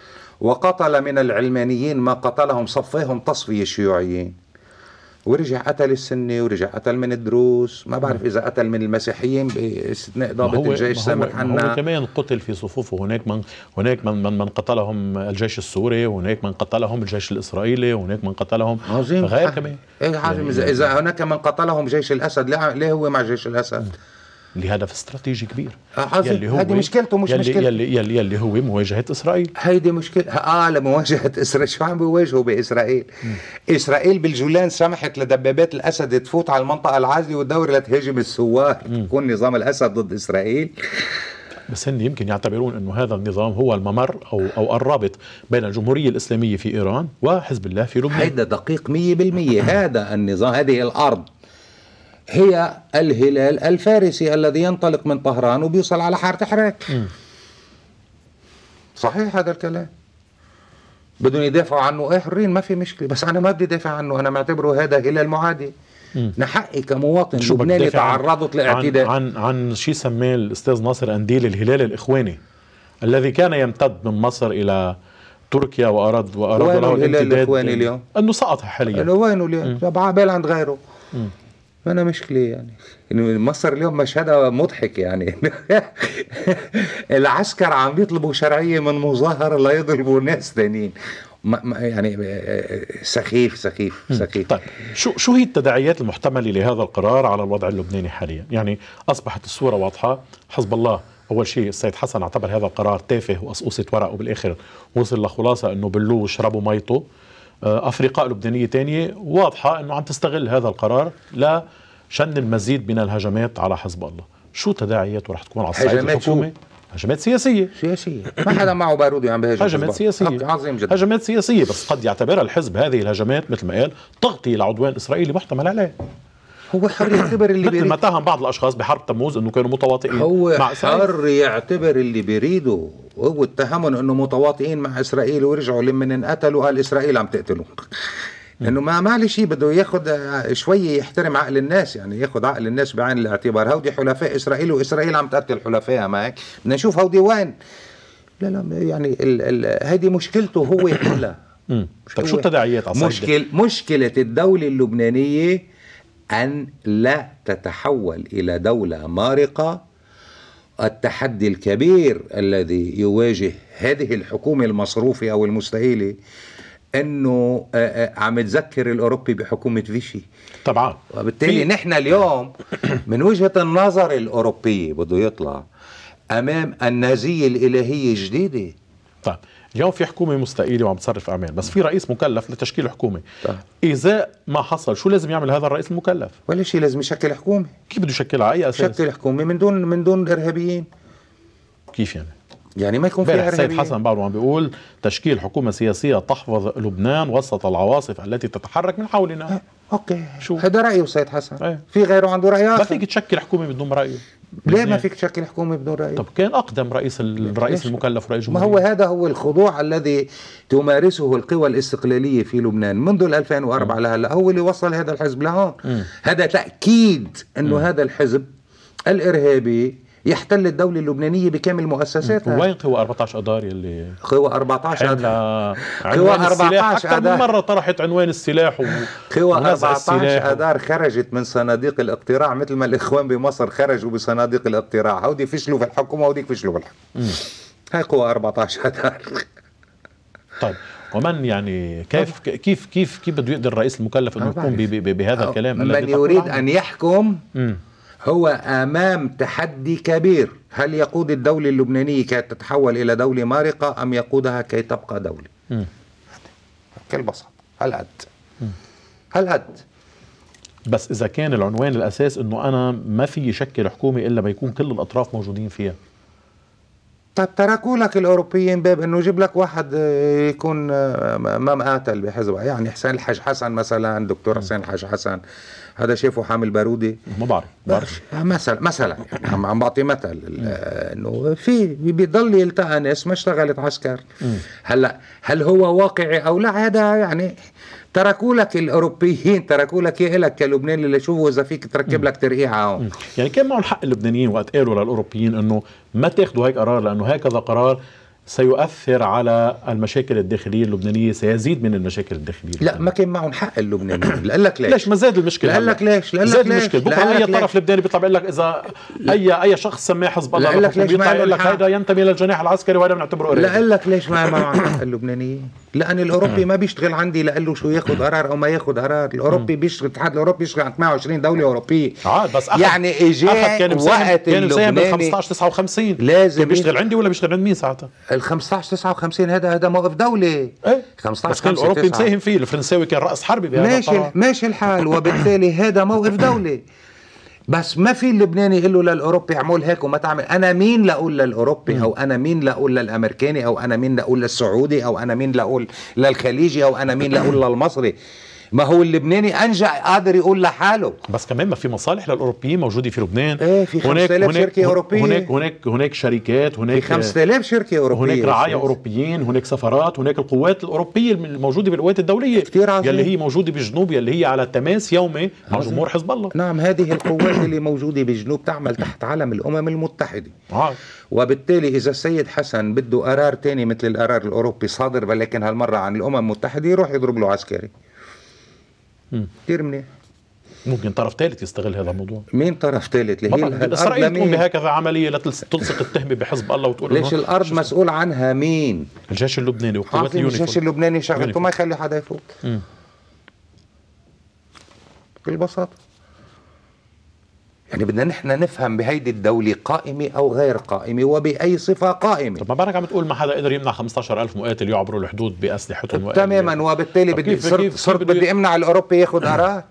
B: وقتل من العلمانيين ما قتلهم، صفيهم تصفية الشيوعيين، ورجع قتل السني، ورجع قتل من الدروس، ما بعرف إذا قتل من المسيحيين باستثناء ضابط الجيش سامر حنا.
A: هو كمان قتل في صفوفه. هناك من هناك من من, من قتلهم الجيش السوري، وهناك من قتلهم الجيش الإسرائيلي، وهناك من قتلهم غير كمان.
B: إيه عظيم. إذا يعني إذا هناك من قتلهم جيش الأسد، ليه هو مع جيش الأسد؟
A: لهدف استراتيجي كبير.
B: هذه مشكلته مش مشكلته.
A: يلي, يلي, يلي هو مواجهة إسرائيل.
B: هيدي مشكلة. اه لمواجهة إسرائيل. شو عم بيواجهوا بإسرائيل؟ م. إسرائيل بالجولان سمحت لدبابات الأسد تفوت على المنطقة العازلة والدورة لتهاجم السوار، يكون نظام الأسد ضد إسرائيل.
A: بس هن يمكن يعتبرون أنه هذا النظام هو الممر أو, أو الرابط بين الجمهورية الإسلامية في إيران وحزب الله في لبنان.
B: هذا دقيق مية بالمية. هذا النظام، هذه الأرض هي الهلال الفارسي الذي ينطلق من طهران وبيوصل على حارة حراك. صحيح هذا الكلام. بدهم يدافعوا عنه، ايه حرين، ما في مشكلة، بس أنا ما بدي دافع عنه، أنا معتبره هذا هلال معادي. نحقي كمواطن لبناني تعرضت لاعتداء.
A: عن عن, عن شيء سماه الأستاذ ناصر أنديل الهلال الإخواني الذي كان يمتد من مصر إلى تركيا، وأراد وأراد له
B: الهلال الإخواني اليوم؟
A: أنه سقط حاليا.
B: أنه وينه اليوم؟ بعبال عند غيره. م. ما أنا مشكلة يعني. إنه مصر اليوم مشهدها مضحك يعني. العسكر عم بيطلبوا شرعية من مظاهرة لا يضربوا ناس ثانيين. يعني سخيف سخيف سخيف.
A: طيب شو شو هي التداعيات المحتملة لهذا القرار على الوضع اللبناني حاليا؟ يعني أصبحت الصورة واضحة. حزب الله أول شيء السيد حسن اعتبر هذا القرار تافه وقصقصة ورق، وبالآخر وصل لخلاصة إنه بلوه وشربوا ميته. أفرقاء لبنانية تانية واضحة أنه عم تستغل هذا القرار لشن المزيد من الهجمات على حزب الله. شو تداعياته رح تكون على الصعيد الحكومي؟ هجمات سياسية.
B: سياسية. ما حدا معه بارود عم بيهاجم.
A: هجمات سياسية.
B: عظيم جدا.
A: هجمات سياسية، بس قد يعتبرها الحزب هذه الهجمات مثل ما قال تغطية العدوان الإسرائيلي محتمل عليه.
B: هو حر يعتبر اللي
A: مثل ما اتهم بعض الاشخاص بحرب تموز انه كانوا متواطئين
B: هو
A: مع اسرائيل.
B: حر يعتبر اللي بيريده. هو اتهمهم انه متواطئين مع اسرائيل، ورجعوا لمن انقتلوا قال اسرائيل عم تقتلهم. انه ما معلش بده ياخذ شويه يحترم عقل الناس، يعني ياخذ عقل الناس بعين الاعتبار. هودي حلفاء اسرائيل، واسرائيل عم تقتل حلفائها معك، بدنا نشوف هودي وين. لا لا يعني هذه مشكلته هو يحلها.
A: طيب شو التداعيات على
B: مشكل مشكله الدوله اللبنانيه أن لا تتحول إلى دولة مارقة. التحدي الكبير الذي يواجه هذه الحكومة المصروفة أو المستهيلة أنه عم تذكر الأوروبي بحكومة فيشي
A: طبعا.
B: وبالتالي نحن اليوم من وجهة النظر الأوروبية بده يطلع أمام النازية الإلهية الجديدة.
A: طيب اليوم في حكومة مستقيلة وعم تصرف أعمال، بس في رئيس مكلف لتشكيل حكومة. طيب. إذا ما حصل شو لازم يعمل هذا الرئيس المكلف؟
B: ولا شيء، لازم يشكل حكومة.
A: كيف بده يشكلها على أي أساس؟
B: يشكل حكومة من دون من دون إرهابيين.
A: كيف يعني؟
B: يعني ما يكون في إرهابيين.
A: السيد حسن بعده عم بيقول تشكيل حكومة سياسية تحفظ لبنان وسط العواصف التي تتحرك من حولنا.
B: أوكي
A: شو؟
B: هذا رأيه السيد حسن.
A: ايه؟
B: في غيره عنده رأي آخر.
A: ما فيك تشكل حكومة بدون رأيه.
B: ليه ما فيك تشكل حكومة بدون رئيس؟
A: طب كان أقدم رئيس الرئيس المكلف رئيس
B: ما
A: الجمهورية.
B: هو هذا هو الخضوع الذي تمارسه القوى الاستقلالية في لبنان منذ ألفين وأربعة لهلا، هو اللي وصل هذا الحزب لهون. هذا تأكيد أنه م. هذا الحزب الإرهابي يحتل الدولة اللبنانية بكامل مؤسساتها.
A: وين قوى أربعة عشر أدار يلي
B: قوى أربعة عشر
A: أدار قوى أربعة عشر أكثر من مرة طرحت عنوان السلاح و...
B: قوى أربعة عشر أدار خرجت من صناديق الاقتراع مثل ما الإخوان بمصر خرجوا بصناديق الاقتراع، هودي فشلوا في الحكم وهوديك فشلوا في الحكم. هاي قوى أربعة عشر أدار.
A: طيب ومن يعني كيف كيف كيف كيف بده يقدر الرئيس المكلف انه يقوم بهذا الكلام؟
B: من يريد ان يحكم م. هو امام تحدي كبير، هل يقود الدولة اللبنانية كي تتحول الى دولة مارقة ام يقودها كي تبقى دولة؟ م. بكل بساطة هل قد هل قد
A: بس اذا كان العنوان الاساس انه انا ما في يشكل حكومة الا بيكون كل الاطراف موجودين فيها.
B: طيب تركوا لك الاوروبيين باب انه يجيب لك واحد يكون ما مقاتل بحزبه، يعني حسين الحاج حسن مثلا، دكتور حسين الحاج حسن هذا شايفه حامل بارودي؟
A: ما بعرف بعرف
B: مثلا مثلا يعني عم عم بعطي مثل انه في بيضل يلتقى ناس ما اشتغلت عسكر. هلا هل هو واقعي او لا؟ هذا يعني تركوا لك الاوروبيين، تركوا لك ايه لك كلبناني اللي شوفوا اذا فيك تركب لك ترقيعه هون.
A: يعني كان معهم حق اللبنانيين وقت قالوا للاوروبيين انه ما تاخذوا هيك قرار، لانه هكذا قرار سيؤثر على المشاكل الداخليه اللبنانيه، سيزيد من المشاكل الداخليه اللبنانية.
B: لا ما كان معهم حق اللبنانيين. لقول لك ليش؟
A: ليش ما زاد المشكله؟
B: لقول لك ليش؟ لقول
A: زاد
B: لك
A: المشكله. بكره اي طرف لبناني بيطلع بيقول لك اذا اي اي شخص سماه حزب الله بيطلع يقول لك هذا ينتمي للجناح العسكري وهذا بنعتبره ارهابي.
B: لقول لك ليش ما معهم حق اللبنانيين؟ لان الاوروبي ما بيشتغل عندي لقول له شو ياخذ قرار او ما ياخذ قرار. الاوروبي بيشتغل، الاتحاد الاوروبي بيشتغل عند ثمانية وعشرين دوله اوروبيه.
A: عاد بس أخذ
B: يعني اجى وقت
A: كان مساهم بال خمسة عشر تسعة وخمسين
B: لازم
A: بيشتغل عندي ولا بيشتغل عند مين ساعتها؟
B: ال خمسة عشر تسعة وخمسين هذا هذا موقف دوله.
A: ايه
B: خمسة عشر
A: بس كان الاوروبي مساهم فيه، الفرنساوي كان راس حربي بهذا
B: ماشي
A: القرار.
B: ماشي الحال، وبالتالي هذا موقف دوله. بس ما في اللبناني يقول له للاوروبي اعمل هيك وما تعمل. انا مين لاقول للاوروبي او انا مين لاقول للامريكاني او انا مين لاقول للسعودي او انا مين لاقول للخليجي او انا مين لاقول للمصري؟ ما هو اللبناني انجع قادر يقول لحاله.
A: بس كمان ما في مصالح للاوروبيين موجوده في لبنان.
B: ايه في خمسة آلاف شركه اوروبيه،
A: هناك هناك هناك شركات، هناك
B: في خمسة آلاف شركه اوروبيه،
A: هناك رعايا اوروبيين، هناك سفارات، هناك القوات الاوروبيه الموجوده بالقوات الدوليه
B: كثير عظيم،
A: يلي هي موجوده بالجنوب، يلي هي على تماس يومي مع جمهور حزب الله.
B: نعم هذه القوات اللي موجوده بالجنوب تعمل تحت علم الامم المتحده.
A: آه.
B: وبالتالي اذا السيد حسن بده قرار ثاني مثل القرار الاوروبي صادر ولكن هالمره عن الامم المتحده يروح يضرب له عسكري. كثير منيح.
A: ممكن طرف ثالث يستغل هذا الموضوع.
B: مين طرف ثالث؟ اللي هي
A: اسرائيل تقوم بهكذا عمليه لتلصق التهمه بحزب الله وتقول
B: ليش الارض مسؤول عنها مين؟
A: الجيش اللبناني وقوات اليونيفورم.
B: الجيش اللبناني شغلته ما يخلي حدا يفوت. بكل بساطه. يعني بدنا نحن نفهم بهيدي الدولة قائمة أو غير قائمة وبأي صفة قائمة.
A: طب ما بالك عم تقول ما حدا قدر يمنع خمسة عشر ألف مقاتل يعبروا الحدود بأسلحتهم
B: تماما، وبالتالي بدي صرت, صرت بدي أمنع الأوروبي ياخذ قرار.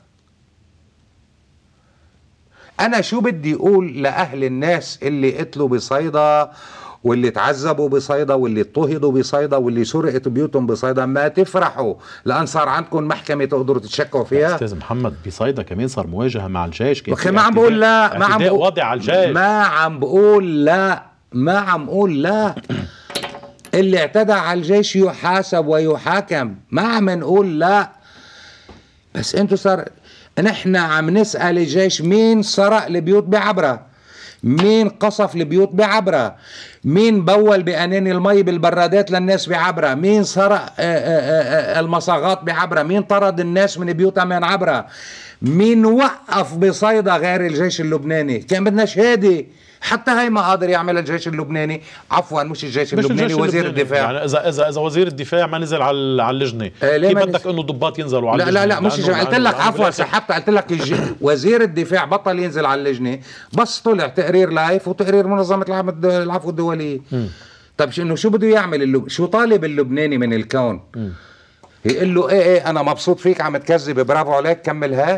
B: أنا شو بدي أقول لأهل الناس اللي قتلوا بصيدا واللي تعذبوا بصيدا واللي اضطهدوا بصيدا واللي سرقت بيوتهم بصيدا؟ ما تفرحوا لأن صار عندكم محكمة تقدروا تتشكوا فيها.
A: أستاذ محمد بصيدا كمان صار مواجهة مع الجيش.
B: أخي ما عم بقول لا، ما عم بقول
A: وضع على الجيش،
B: ما عم بقول لا، ما عم بقول لا. اللي اعتدى على الجيش يحاسب ويحاكم، ما عم نقول لا. بس انتو صار نحن عم نسأل الجيش مين سرق البيوت بعبرة، مين قصف البيوت بعبرة، مين بول بأنين المي بالبرادات للناس بعبرة، مين سرق المصاغات بعبرة، مين طرد الناس من بيوتها من عبرة، مين وقف بصيدا غير الجيش اللبناني. كان بدنا شهادة، حتى هاي ما قادر يعمل الجيش اللبناني، عفوا مش الجيش مش اللبناني، الجيش وزير اللبناني. الدفاع.
A: يعني اذا اذا اذا وزير الدفاع ما نزل على على اللجنه، آه كيف بدك انه ضباط ينزلوا على اللجنه؟
B: لا لا لا مش قلت لك عفوا سحبت، قلت لك وزير الدفاع بطل ينزل على اللجنه، بس طلع تقرير لايف وتقرير منظمه العفو الدوليه. طب انه شو بده يعمل اللب... شو طالب اللبناني من الكون؟ م. يقول له ايه ايه انا مبسوط فيك عم تكذب، برافو عليك كمل هيك.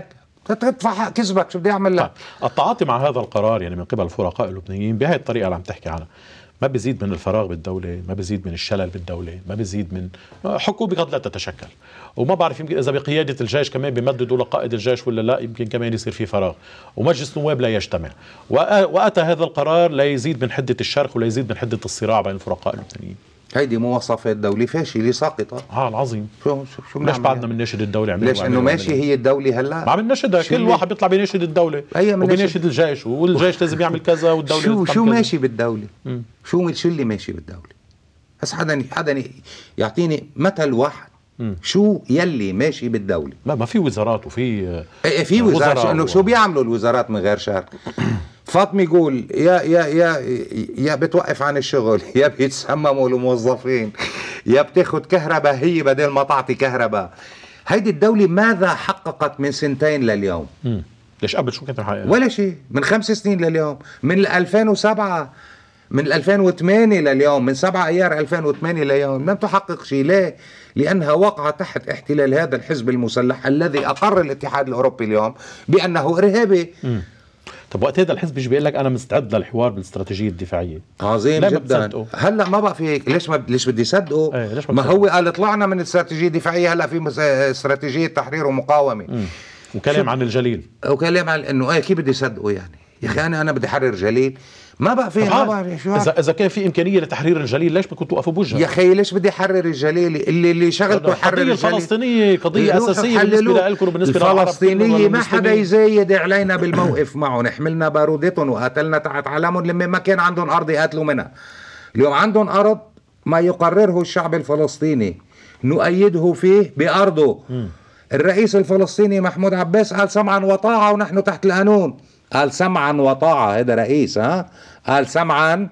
B: تدفع حق كذبك، شو بدي اعمل لك؟
A: التعاطي مع هذا القرار يعني من قبل الفرقاء اللبنانيين بهذه الطريقه اللي عم تحكي عنها ما بيزيد من الفراغ بالدوله، ما بيزيد من الشلل بالدوله، ما بيزيد من حكومه قد لا تتشكل، وما بعرف يمكن اذا بقياده الجيش كمان بيمددوا لقائد الجيش ولا لا، يمكن كمان يصير في فراغ، ومجلس النواب لا يجتمع، واتى هذا القرار لا يزيد من حده الشرخ ولا يزيد من حده الصراع بين الفرقاء اللبنانيين.
B: هيدي مواصفات دولة فاشلة ساقطة.
A: اه العظيم.
B: شو شو شو
A: ليش بعدنا بنناشد الدولة؟
B: ليش انه ماشي هي الدولة هلا؟
A: ما عم نناشدها، كل واحد بيطلع بيناشد الدولة وبيناشد الجيش، والجيش لازم يعمل كذا والدولة
B: شو شو
A: كذا.
B: ماشي بالدولة؟ مم. شو شو اللي ماشي بالدولة؟ بس حدا حدا يعطيني مثل واحد. مم. شو يلي ماشي بالدولة؟
A: ما ما في وزارات وفي
B: ايه في وزارات، انه شو بيعملوا الوزارات من غير شر؟ فاطمة يقول يا يا يا يا بتوقف عن الشغل، يا بيتسمموا الموظفين، يا بتاخد كهرباء هي بدل ما تعطي كهرباء. هيدي الدولة ماذا حققت من سنتين لليوم؟
A: مم. ليش قبل شو كانت الحقيقة؟
B: ولا شيء. من خمس سنين لليوم، من ألفين وسبعة، من ألفين وثمانية لليوم، من سبعة ايار ألفين وثمانية لليوم لم تحقق شيء. ليه؟ لأنها واقعة تحت احتلال هذا الحزب المسلح الذي أقر الاتحاد الأوروبي اليوم بأنه إرهابي. مم.
A: طب وقت هذا الحزب يجي بيقول لك انا مستعد للحوار بالاستراتيجيه الدفاعيه.
B: عظيم جدا. هلا ما بقى في هيك. ليش ما ليش بدي صدقه؟ ايه ليش ما, ما هو قال طلعنا من الاستراتيجيه الدفاعيه، هلا في استراتيجيه تحرير ومقاومه. امم
A: وكلام عن الجليل،
B: وكلام عن انه ايه كيف بدي صدقه يعني؟ يا اخي انا انا بدي احرر جليل، ما بقى في ما بقى شو
A: اذا اذا كان في امكانيه لتحرير الجليل ليش بدكم توقفوا بوجهه؟
B: يا اخي ليش بدي احرر الجليل اللي اللي شغلته يحرر الجليل؟
A: القضيه الفلسطينيه قضيه اساسيه بالنسبه لكم وبالنسبه للعرب.
B: الفلسطينيه ما حدا يزايد علينا بالموقف معهم، حملنا بارودتهم وقاتلنا تحت علامهم لما ما كان عندهم ارض يقاتلوا منها. اليوم عندهم ارض ما يقرره الشعب الفلسطيني نؤيده فيه بارضه. م. الرئيس الفلسطيني محمود عباس قال سمعا وطاعه ونحن تحت القانون. قال سمعا وطاعة، هذا رئيس، ها قال سمعا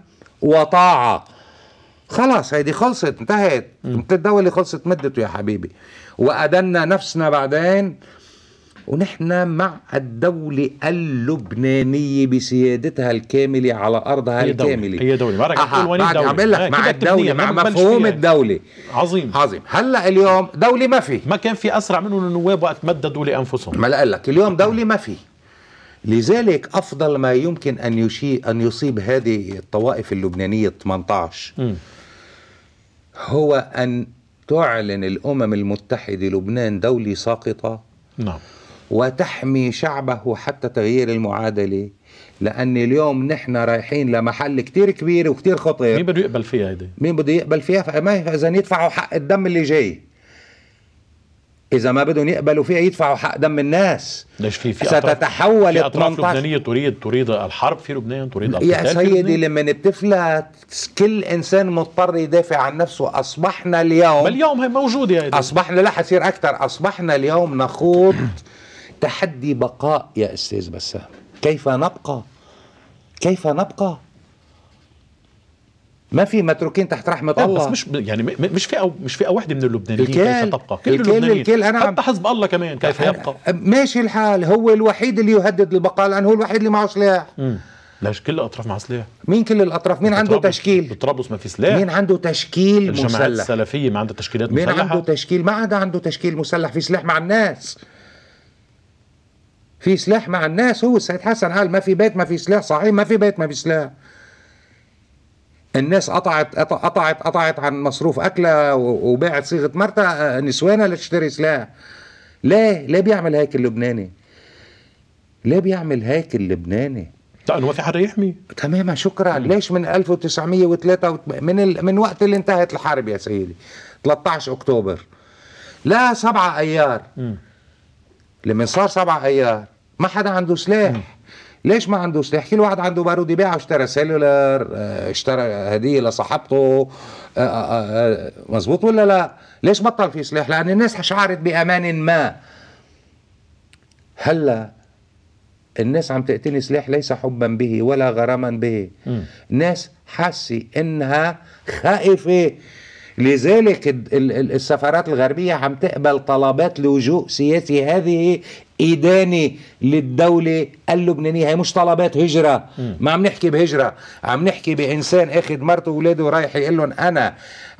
B: وطاعة. خلاص هيدي خلصت، انتهت. الدولة خلصت مدته يا حبيبي، وأدلنا نفسنا بعدين. ونحن مع الدولة اللبنانية بسيادتها الكاملة على أرضها
A: هي
B: الكاملة.
A: هي دولة بعد
B: عم لك مع الدولة، مع مفهوم الدولة.
A: عظيم
B: عظيم. هلا اليوم دولة ما في،
A: ما كان في أسرع منهم النواب وقت مددوا لأنفسهم.
B: ما لقال لك اليوم دولة ما في. لذلك أفضل ما يمكن أن يشيء أن يصيب هذه الطوائف اللبنانية ثمانية عشر م. هو أن تعلن الأمم المتحدة لبنان دولة ساقطة.
A: نعم.
B: وتحمي شعبه حتى تغيير المعادلة، لأن اليوم نحن رايحين لمحل كتير كبير وكتير خطير.
A: مين بده يقبل فيها هيدي؟
B: مين بده يقبل فيها؟ فما إذا يدفعوا حق الدم اللي جاي، إذا ما بدهم يقبلوا فيها يدفعوا حق دم الناس.
A: ليش في في
B: ستتحول
A: في أطراف لبنانية تريد تريد الحرب في لبنان، تريد
B: القتال يا سيدي. لما بتفلت كل إنسان مضطر يدافع عن نفسه. أصبحنا اليوم،
A: بل اليوم هي موجودة هيدي.
B: أصبحنا لا حصير أكثر. أصبحنا اليوم نخوض تحدي بقاء يا أستاذ بسام. كيف نبقى؟ كيف نبقى؟ ما في متروكين تحت رحمة الله.
A: بس مش يعني مش فئة مش فئة واحدة من اللبنانيين كيف تبقى؟
B: كل اللبنانيين، الكل أنا
A: حتى حزب الله كمان كيف يبقى؟
B: ماشي الحال. هو الوحيد اللي يهدد البقاء لأنه هو الوحيد اللي معه سلاح.
A: امم ليش كل الأطراف معه سلاح؟
B: مين كل الأطراف؟ مين عنده تشكيل؟
A: بطرابلس ما في سلاح.
B: مين عنده تشكيل مسلح؟
A: الجماعات السلفية ما عندها تشكيلات مسلحة.
B: مين عنده تشكيل؟ ما عدا عنده تشكيل مسلح. في سلاح مع الناس، في سلاح مع الناس. هو السيد حسن قال ما في بيت ما في سلاح. صحيح ما في بيت ما في سلاح. الناس قطعت قطعت قطعت عن مصروف أكلها وباعت صيغة مرتها نسوانها لتشتري سلاح. ليه؟ ليه بيعمل هيك اللبناني؟ ليه بيعمل هيك اللبناني؟
A: لأنه ما في حدا يحمي.
B: تماما. شكرا. م. ليش من ألف وتسعمية وثلاثة من ال... من وقت اللي انتهت الحرب يا سيدي ثلاثة عشر أكتوبر لا سبعة أيار م. لما صار سبعة أيار ما حدا عنده سلاح. م. ليش ما عنده سلاح؟ كل واحد عنده بارود يبيعه. اشترى سيلولر، اشترى هدية لصاحبته، مزبوط ولا لا؟ ليش بطل في سلاح؟ لأن الناس شعرت بأمان ما. هلا الناس عم تقتني سلاح ليس حبا به ولا غراما به. م. ناس حاسة انها خائفة. لذلك السفارات الغربية عم تقبل طلبات لجوء سياسي. هذه إدانة للدولة اللبنانية. هي مش طلبات هجرة، ما عم نحكي بهجرة، عم نحكي بإنسان أخذ مرته وولاده ورايح يقول لهم أنا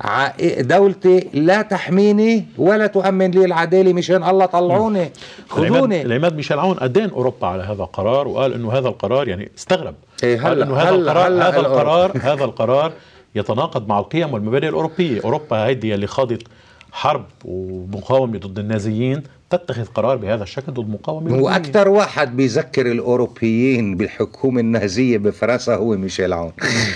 B: دولتي لا تحميني ولا تؤمن لي العدالة، مشان الله طلعوني خذوني.
A: العماد ميشيل عون أدان أوروبا على هذا القرار وقال إنه هذا القرار يعني استغرب.
B: إيه هلا
A: إنه هذا
B: هلا
A: القرار
B: هلا
A: هذا القرار هذا القرار يتناقض مع القيم والمبادئ الأوروبية. أوروبا هيدي اللي خاضت حرب ومقاومة ضد النازيين تتخذ قرار بهذا الشكل ضد مقاومة.
B: هو أكثر واحد بيذكر الأوروبيين بالحكومة النازية بفرنسا هو ميشيل عون.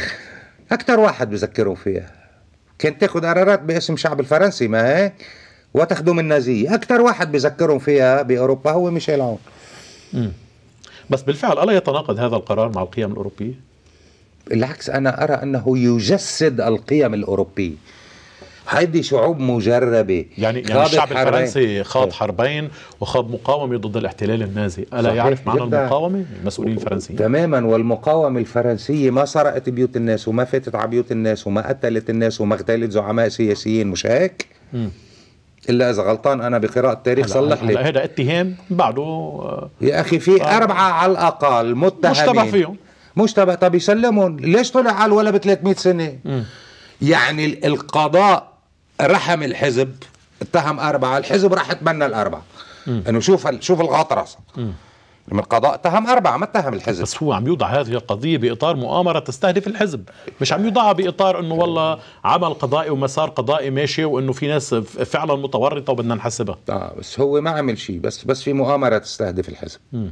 B: أكثر واحد بيذكرهم فيها. كانت تاخذ قرارات باسم الشعب الفرنسي ما هيك وتخدم النازية. أكثر واحد بيذكرهم فيها بأوروبا هو ميشيل عون.
A: مم. بس بالفعل ألا يتناقض هذا القرار مع القيم الأوروبية؟
B: بالعكس أنا أرى أنه يجسد القيم الأوروبية. هيدي شعوب مجربة.
A: يعني, يعني الشعب الفرنسي خاض حربين وخاض مقاومة ضد الاحتلال النازي. ألا يعرف معنى المقاومة المسؤولين الفرنسيين؟
B: تماما. والمقاومة الفرنسية ما سرقت بيوت الناس وما فاتت على بيوت الناس وما قتلت الناس وما اغتالت زعماء سياسيين، مش هيك؟ م. إلا إذا غلطان أنا بقراءة التاريخ صلح لي.
A: هذا اتهام بعده
B: يا أخي في آه أربعة على الأقل متهمين
A: مشتبه فيهم.
B: مشتبه. طب يسلمون ليش طلع على ولا ب ثلاثمئة سنة؟ م. يعني القضاء رحم الحزب، اتهم أربعة، الحزب راح تبنى الأربعة. إنه شوف شوف الغطرسة. من القضاء اتهم أربعة ما اتهم الحزب.
A: بس هو عم يوضع هذه القضية بإطار مؤامرة تستهدف الحزب، مش عم يوضعها بإطار إنه والله عمل قضائي ومسار قضائي ماشي وإنه في ناس فعلا متورطة وبدنا نحسبها.
B: آه بس هو ما عمل شيء، بس بس في مؤامرة تستهدف الحزب. م.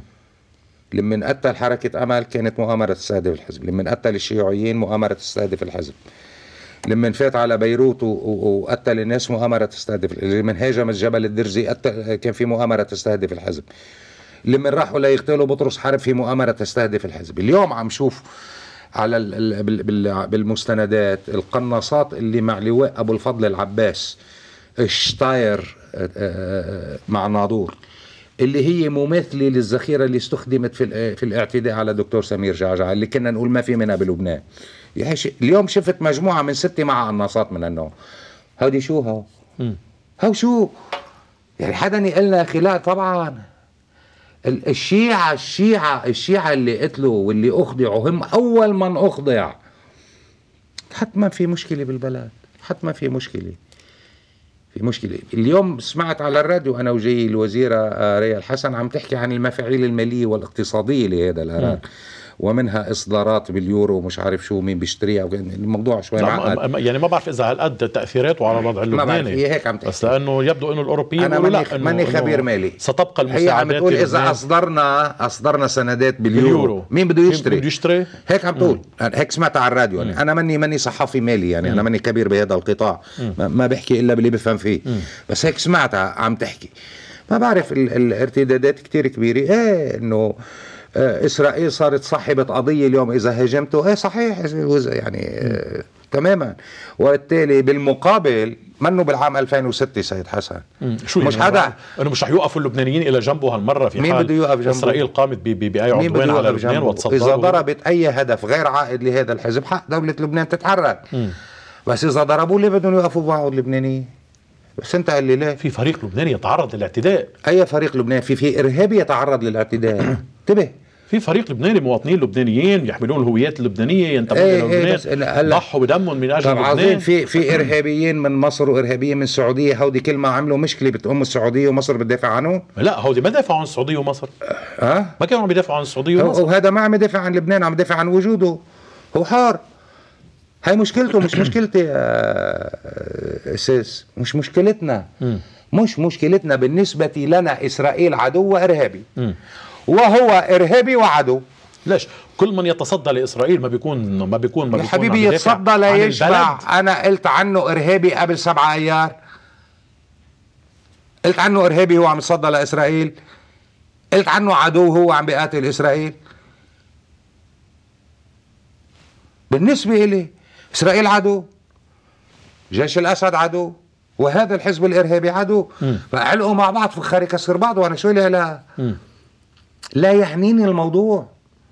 B: لمن قتل حركة أمل كانت مؤامرة تستهدف الحزب، لمن قتل الشيوعيين مؤامرة تستهدف الحزب، لمن فات على بيروت وقتل الناس مؤامرة تستهدف، لمن هاجم الجبل الدرزي كان في مؤامرة تستهدف الحزب، لمن راحوا ليقتلوا بطرس حرب في مؤامرة تستهدف الحزب. اليوم عم شوف على بالمستندات القناصات اللي مع لواء أبو الفضل العباس شتاير مع ناظور اللي هي مماثلة للذخيرة اللي استخدمت في في الاعتداء على دكتور سمير جعجع اللي كنا نقول ما في منها بلبنان. اليوم شفت مجموعة من ستة مع قناصات من النوع. هودي شو هو؟ هو شو؟ يعني حدا يقلنا خلال طبعا الشيعة الشيعة الشيعة اللي قتلوا واللي أخضعوا هم أول من أخضع. حتما في مشكلة بالبلد، حتما في مشكلة في مشكلة. اليوم سمعت على الراديو أنا وجاي الوزيرة ريا الحسن عم تحكي عن المفاعيل المالية والاقتصادية لهذا العراق، ومنها إصدارات باليورو ومش عارف شو مين بيشتريها. الموضوع شوي معقد،
A: يعني ما بعرف إذا هالقد تأثيرته على الوضع اللبناني.
B: هيك عم تحكي.
A: بس لأنه يبدو إنه الأوروبيين
B: أنا ماني, لا ماني خبير مالي.
A: ستبقى المساعدات.
B: هي عم تقول إذا أصدرنا أصدرنا سندات باليورو, باليورو. مين بده يشتري؟
A: بده يشتري
B: هيك عم تقول. هيك سمعت على الراديو. يعني أنا ماني ماني صحفي مالي، يعني مم. أنا ماني كبير بهذا القطاع، ما بحكي إلا باللي بفهم فيه. مم. بس هيك سمعتها عم تحكي. ما بعرف الارتدادات كتير كبيرة. إيه إنه إسرائيل صارت صاحبة قضية اليوم إذا هاجمته. إيه صحيح يعني آه تماما. وبالتالي بالمقابل منه بالعام ألفين وستة سيد حسن
A: شو مش يعني حدا انه مش رح يوقفوا اللبنانيين الى جنبه هالمره في
B: مين بده يوقف جنبه؟
A: اسرائيل قامت باي عدوان على لبنان وتصدروا.
B: اذا ضربت اي هدف غير عائد لهذا الحزب حق دوله لبنان تتحرك. م. بس اذا ضربوا ليه بدهم يوقفوا معه اللبنانيين؟ بس انت قال لي ليه؟
A: في فريق لبناني يتعرض للاعتداء.
B: اي فريق لبناني؟ في في ارهابي يتعرض للاعتداء. انتبه،
A: في فريق لبناني مواطنين لبنانيين يحملون الهويات اللبنانيه ينتمون الى لبنان ضحوا بدمهم من اجل لبنان.
B: عظيم. في في ارهابيين من مصر وارهابيين من السعوديه، هودي كل ما عملوا مشكله بتقوم السعوديه ومصر بتدافع عنهم.
A: لا هودي ما دافعوا عن السعوديه ومصر.
B: اه
A: ما كانوا عم يدافعوا عن السعوديه ومصر.
B: وهذا ما عم يدافع عن لبنان، عم يدافع عن وجوده، هو حار. هاي مشكلته مش مشكلتي يا اساس، مش مشكلتنا. م. مش مشكلتنا. بالنسبه لنا اسرائيل عدو وارهابي، م. وهو ارهابي وعدو.
A: ليش كل من يتصدى لاسرائيل ما بيكون ما بيكون ما
B: يا بيكون حبيبي يتصدى لا يشبع. انا قلت عنه ارهابي قبل سبعة ايار، قلت عنه ارهابي هو عم يتصدى لاسرائيل، قلت عنه عدو هو عم بيقاتل اسرائيل. بالنسبه لي اسرائيل عدو، جيش الاسد عدو، وهذا الحزب الارهابي عدو. فعلقوا مع بعض فخار يكسر بعض. وانا شو لي لا لا يعنيني الموضوع.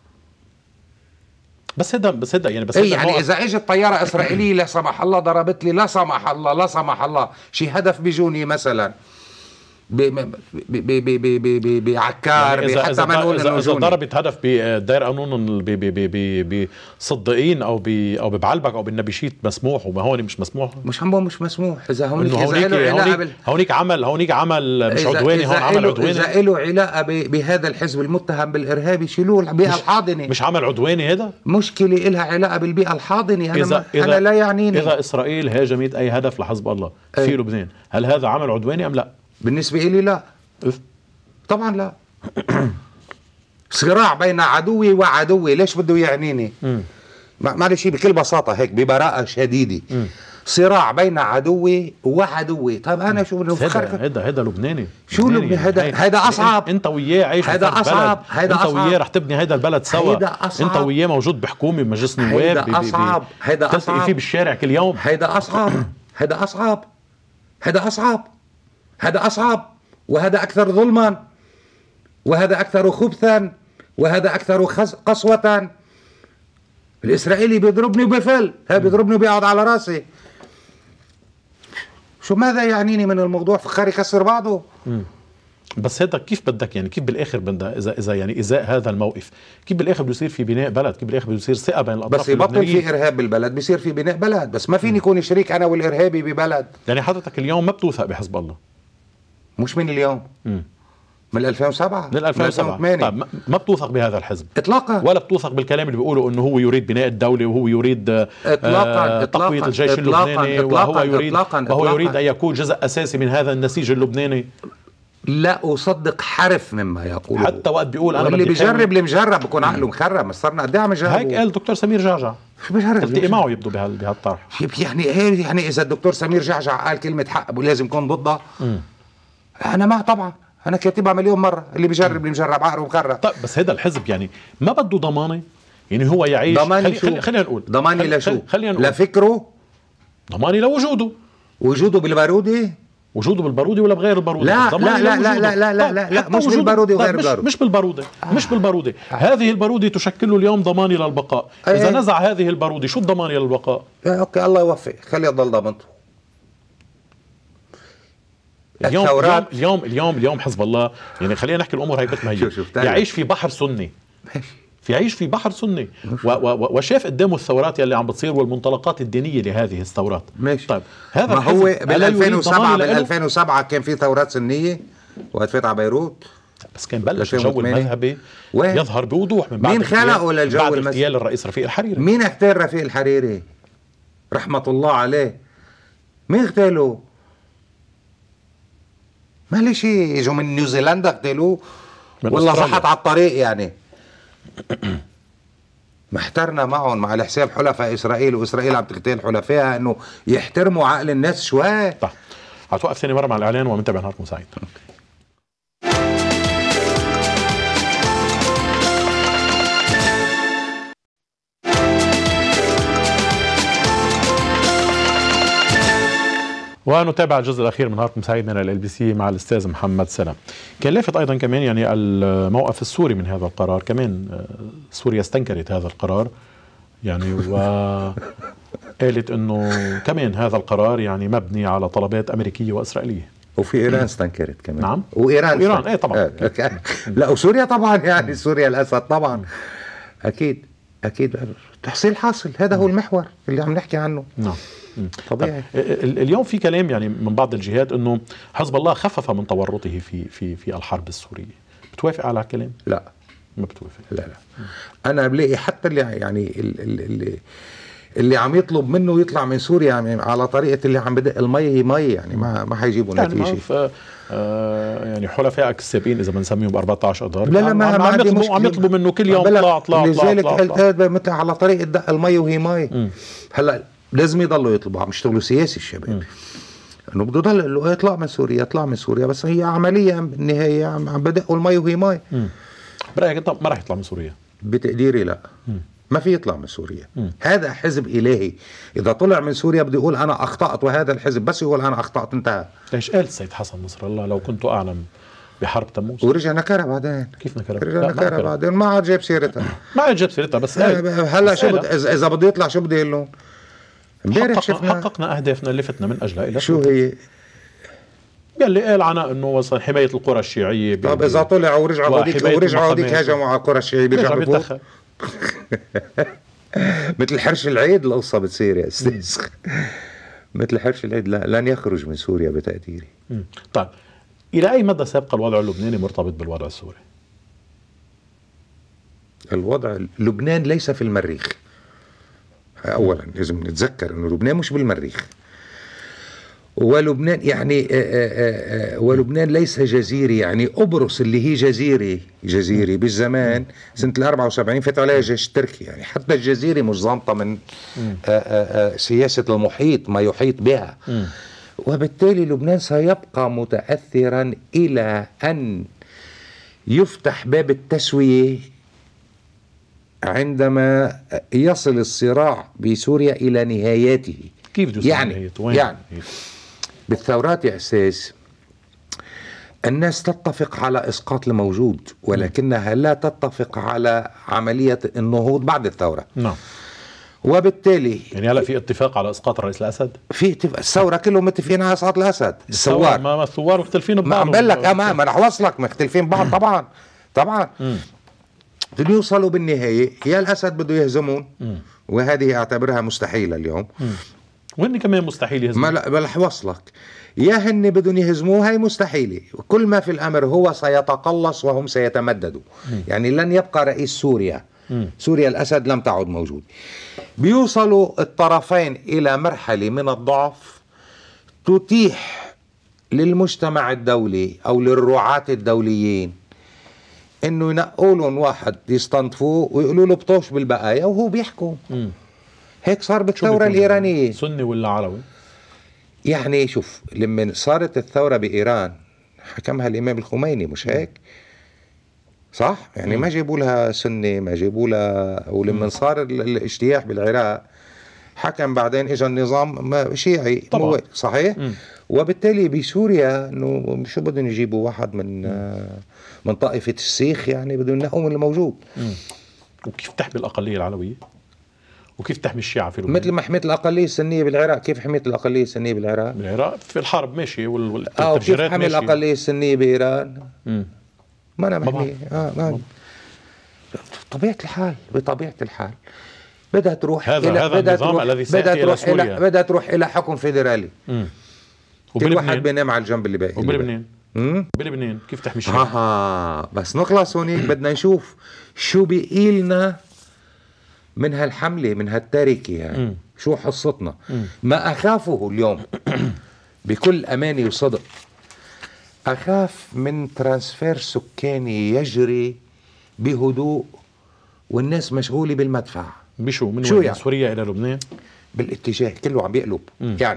A: بس هذا بس هذا يعني بس
B: ايه يعني اذا اجت طياره اسرائيليه لا سمح الله ضربت لي، لا سمح الله لا سمح الله شي هدف بجوني مثلا، بعكار
A: يعني
B: حتى ما نقول
A: إذا, إذا ضربت هدف بداير قانون بصدقين او او ببعلبك او بالنبيشيت مسموح، وما هون مش مسموح.
B: مش عم مش مسموح. اذا هونيك اذا
A: هونيك
B: له علاقه
A: هونيك, هونيك عمل هونيك عمل مش عدواني، هون عمل عدواني.
B: اذا له علاقه بهذا الحزب المتهم بالارهاب يشيلوه البيئه الحاضنه.
A: مش عمل عدواني هذا؟
B: مشكله لها علاقه بالبيئه الحاضنه. انا
A: إذا
B: إذا انا لا يعنيني.
A: اذا اسرائيل هاجمت اي هدف لحزب الله أي. في لبنان، هل هذا عمل عدواني ام لا؟
B: بالنسبه لي لا.
A: إف.
B: طبعا لا. صراع بين عدوي وعدوي، ليش بده يعنيني؟ معلش بكل بساطه هيك ببراءه شديده. م. صراع بين عدوي وعدوي. طب انا شو بدي
A: هذا هذا هذا لبناني.
B: شو لبناني؟ هذا هذا اصعب.
A: انت وياه عايش
B: هذا اصعب. هذا
A: انت وياه رح تبني هذا البلد سوا. انت وياه موجود بحكومه بمجلس نواب.
B: هذا اصعب. هذا اصعب.
A: تلتقي فيه بالشارع كل يوم.
B: هذا اصعب. هذا اصعب. هذا اصعب. هذا اصعب. وهذا اكثر ظلما، وهذا اكثر خبثا، وهذا اكثر قسوه. الاسرائيلي بيضربني وبفل، هذا بيضربني وبيقعد على راسي. شو ماذا يعنيني من الموضوع؟ فخار يكسر بعضه.
A: مم. بس هذا كيف بدك يعني كيف بالاخر بدها اذا اذا يعني ازاء هذا الموقف، كيف بالاخر بده يصير في بناء بلد؟ كيف بالاخر بده يصير ثقه بين الاطراف؟
B: بس يبطل في ارهاب بالبلد بصير في بناء بلد. بس ما فيني يكون شريك انا والارهابي ببلد.
A: يعني حضرتك اليوم ما بتوثق بحزب الله؟
B: مش من اليوم. مم. من ألفين وسبعة.
A: من ألفين وسبعة. طيب ما بتوثق بهذا الحزب
B: اطلاقا،
A: ولا بتوثق بالكلام اللي بيقولوا انه هو يريد بناء الدوله وهو يريد
B: اطلاقا
A: تقوية الجيش
B: إطلاقاً
A: اللبناني
B: إطلاقاً
A: وهو يريد
B: إطلاقاً
A: وهو
B: إطلاقاً
A: يريد ان يكون جزء اساسي من هذا النسيج اللبناني؟
B: لا اصدق حرف مما يقول.
A: حتى وقت بيقول انا
B: اللي بيجرب اللي مجرب بكون عقله مخرب. صرنا قد ايه عم نجرب.
A: هيك قال دكتور سمير جعجع.
B: شو بجرب؟
A: التقي معه يبدو بهالطرح.
B: يعني ايه يعني اذا الدكتور سمير جعجع قال كلمه حق لازم يكون ضدها؟ انا ما طبعا انا كاتبها مليون مره. اللي بيجرب اللي مجرب عقله مخرب.
A: طيب بس هذا الحزب يعني ما بده ضمانه، يعني هو يعيش.
B: ضماني
A: خلي خلينا نقول
B: ضماني لشو؟
A: خلينا نقول
B: لفكره،
A: ضماني لوجوده.
B: وجوده بالبارودي،
A: وجوده بالبارودي ولا بغير البارودي؟
B: لا لا لا لا لا لا لا لا, لا مش بالبارودي وغير البارودي.
A: مش بالبارودي آه. مش بالبارودي آه. هذه البارودي تشكل له اليوم ضماني للبقاء. آه. اذا نزع هذه البارودي شو الضماني للبقاء؟
B: آه. اوكي الله يوفق، خليه يضل ضمانته.
A: اليوم اليوم اليوم اليوم اليوم حزب الله يعني خلينا نحكي الامور هي مثل ما هي. يعيش في بحر سني، في يعيش في بحر سني و و وشاف قدامه الثورات يلي عم بتصير والمنطلقات الدينيه لهذه الثورات.
B: ماشي.
A: طيب هذا
B: ما هو بال ألفين وسبعة بال ألفين وسبعة كان في ثورات سنيه وقت فات على بيروت،
A: بس كان بلش الجو المذهبي يظهر بوضوح من بعد
B: مين خلقه للجو
A: بعد اغتيال الرئيس رفيق الحريري.
B: مين اغتال رفيق الحريري رحمه الله عليه؟ مين اغتاله؟ معلش اجوا من نيوزيلندا اغتالوه والله زحط على الطريق يعني. ما احترنا معهم مع الحساب حلفاء اسرائيل، واسرائيل عم تغتال حلفائها انه يحترموا عقل الناس شوي.
A: طيب هتوقف ثاني مره مع الاعلان ومنتبه نهاركم سعيد. ونتابع الجزء الاخير من نهاركم سعيد من ال بي سي مع الاستاذ محمد سلام. كان لافت ايضا كمان يعني الموقف السوري من هذا القرار، كمان سوريا استنكرت هذا القرار يعني وقالت انه كمان هذا القرار يعني مبني على طلبات امريكيه واسرائيليه.
B: وفي ايران استنكرت كمان.
A: نعم
B: وايران
A: وايران ايه طبعا.
B: آه. لا وسوريا طبعا يعني سوريا الاسد طبعا اكيد اكيد تحصيل حاصل. هذا هو المحور اللي عم نحكي عنه.
A: نعم
B: طبيعي.
A: اليوم في كلام يعني من بعض الجهات انه حزب الله خفف من تورطه في في في الحرب السوريه. بتوافق على الكلام؟
B: لا
A: ما بتوافق.
B: لا لا انا بلاقي حتى اللي يعني اللي اللي عم يطلب منه يطلع من سوريا يعني على طريقه اللي عم بدق المي مي يعني ما ما حيجيبوا
A: يعني
B: نتيجه.
A: آه يعني حلفائك السابقين اذا بنسميهم ب أربعة عشر اذار
B: لا لا ما
A: عم, عم يطلبوا عم يطلبوا منه كل يوم طلع طلع
B: لذلك قلت هذا مثل على طريقه دق المي وهي مي. هلا لازم يضلوا يطلبوا، عم يشتغلوا سياسي الشباب انه بده يضل يقول له يطلع من سوريا يطلع من سوريا، بس هي عمليه بالنهايه عم بدقوا المي وهي مي.
A: برايك انت ما راح يطلع من سوريا؟
B: بتقديري لا. مم. ما في يطلع من سوريا. مم. هذا حزب إلهي، إذا طلع من سوريا بده يقول أنا أخطأت، وهذا الحزب بس يقول أنا أخطأت انتهى.
A: ليش قال السيد حسن نصر الله لو كنت أعلم بحرب تموز؟
B: ورجع نكرها بعدين.
A: كيف نكرها؟
B: رجع نكرها بعدين ما عاد جاب سيرتها.
A: ما عاد جاب سيرتها بس
B: هلا شو بد... إذا بده يطلع شو بده يقول لهم؟
A: امبارح شفنا حققنا أهدافنا اللي فتنا من أجلها إلى
B: شو هي؟
A: يلي قال عنها انه وصل حمايه القرى الشيعيه.
B: طب اذا طلعوا ورجعوا هذيك ورجعوا هذيك هاجموا على القرى الشيعيه بيرجع بيتدخل. مثل حرش العيد القصه بتصير يا استاذ. مثل حرش العيد. لا لن يخرج من سوريا بتقديري.
A: طيب الى اي مدى سيبقى الوضع اللبناني مرتبط بالوضع السوري؟
B: الوضع لبنان ليس في المريخ. اولا لازم نتذكر انه لبنان مش بالمريخ، ولبنان يعني آآ آآ ولبنان ليس جزيري. يعني قبرص اللي هي جزيرة جزيرة بالزمان سنة الأربعة وسبعين فات عليها جيش تركي. يعني حتى الجزيرة مش ضامطة من آآ آآ سياسة المحيط ما يحيط بها. وبالتالي لبنان سيبقى متأثرا إلى أن يفتح باب التسوية عندما يصل الصراع بسوريا إلى نهايته.
A: كيف
B: يعني يعني بالثورات يا أستاذ الناس تتفق على إسقاط الموجود، ولكنها لا تتفق على عملية النهوض بعد الثورة.
A: نعم.
B: وبالتالي
A: يعني هلا في اتفاق على اسقاط الرئيس الاسد؟
B: في اتفاق. الثوره كلهم متفقين على اسقاط الاسد. الثوار
A: ما ما الثوار مختلفين ببعض.
B: ما عم بقول لك ما ما رح اوصلك مختلفين ببعض طبعا طبعا. بدهم يوصلوا بالنهايه يا الاسد بده يهزمون، وهذه اعتبرها مستحيله اليوم.
A: وهن كمان مستحيل يهزموا.
B: ما لا رح وصلك يا هن بدهم يهزموه، هاي مستحيله. كل ما في الامر هو سيتقلص وهم سيتمددوا. يعني لن يبقى رئيس سوريا. مم. سوريا الاسد لم تعد موجود. بيوصلوا الطرفين الى مرحله من الضعف تتيح للمجتمع الدولي او للرعاة الدوليين انه ينقوا لهم واحد يستنطفوه ويقولوا له بطوش بالبقايا وهو بيحكم. مم. هيك صار بالثوره الايرانيه.
A: سني ولا عربي؟ يعني
B: شوف لما صارت الثوره بايران حكمها الامام الخميني مش هيك؟ صح؟ يعني مم. ما جابوا لها سني، ما جابوا لها. ولما صار الاجتياح بالعراق حكم بعدين اجى النظام شيعي طبعا. صحيح؟ مم. وبالتالي بسوريا انه شو بدهم يجيبوا واحد من مم. من طائفه السيخ، يعني بدهم ينقوا من الموجود. مم.
A: وكيف تحمي الاقليه العلويه؟ وكيف تحمي الشيعة في لبنان؟
B: مثل ما حميت الأقلية السنية بالعراق. كيف حميت الأقلية السنية بالعراق؟
A: بالعراق في الحرب ماشي والتفجيرات
B: اه كيف حمي الأقلية السنية بإيران؟
A: مم.
B: ما أنا محمية. آه ما بطبيعة الحال بطبيعة الحال بدها تروح
A: هذا
B: إلى
A: هذا
B: بدها
A: النظام
B: تروح
A: الذي سيأتي إلى سوريا.
B: بدها تروح إلى حكم فيدرالي. كل واحد بينام على الجنب اللي باقي.
A: وبلبنان بلبنان كيف تحمي الشيعة؟
B: آه بس نخلص هونيك بدنا نشوف شو بقيلنا من هالحملة من هالتركة يعني. مم. شو حصتنا؟ مم. ما أخافه اليوم بكل أمانة وصدق، أخاف من ترانسفير سكاني يجري بهدوء والناس مشغولة بالمدفع.
A: بشو؟ من شو يعني؟ سوريا إلى لبنان؟
B: بالاتجاه كله عم بيقلب. مم. يعني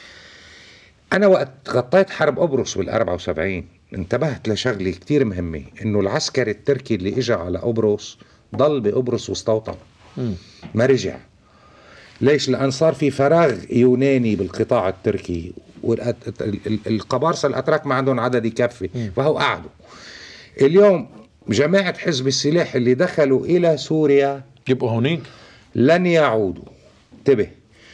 B: أنا وقت غطيت حرب قبرص بالأربعة وسبعين انتبهت لشغلة كتير مهمة، إنه العسكري التركي اللي إجا على قبرص ضل بقبرص واستوطن. ما رجع. ليش؟ لأن صار في فراغ يوناني بالقطاع التركي، والقبارصة الأتراك ما عندهم عدد يكفي، فهو قعدوا. اليوم جماعة حزب السلاح اللي دخلوا إلى سوريا
A: يبقوا هونيك
B: لن يعودوا. انتبه،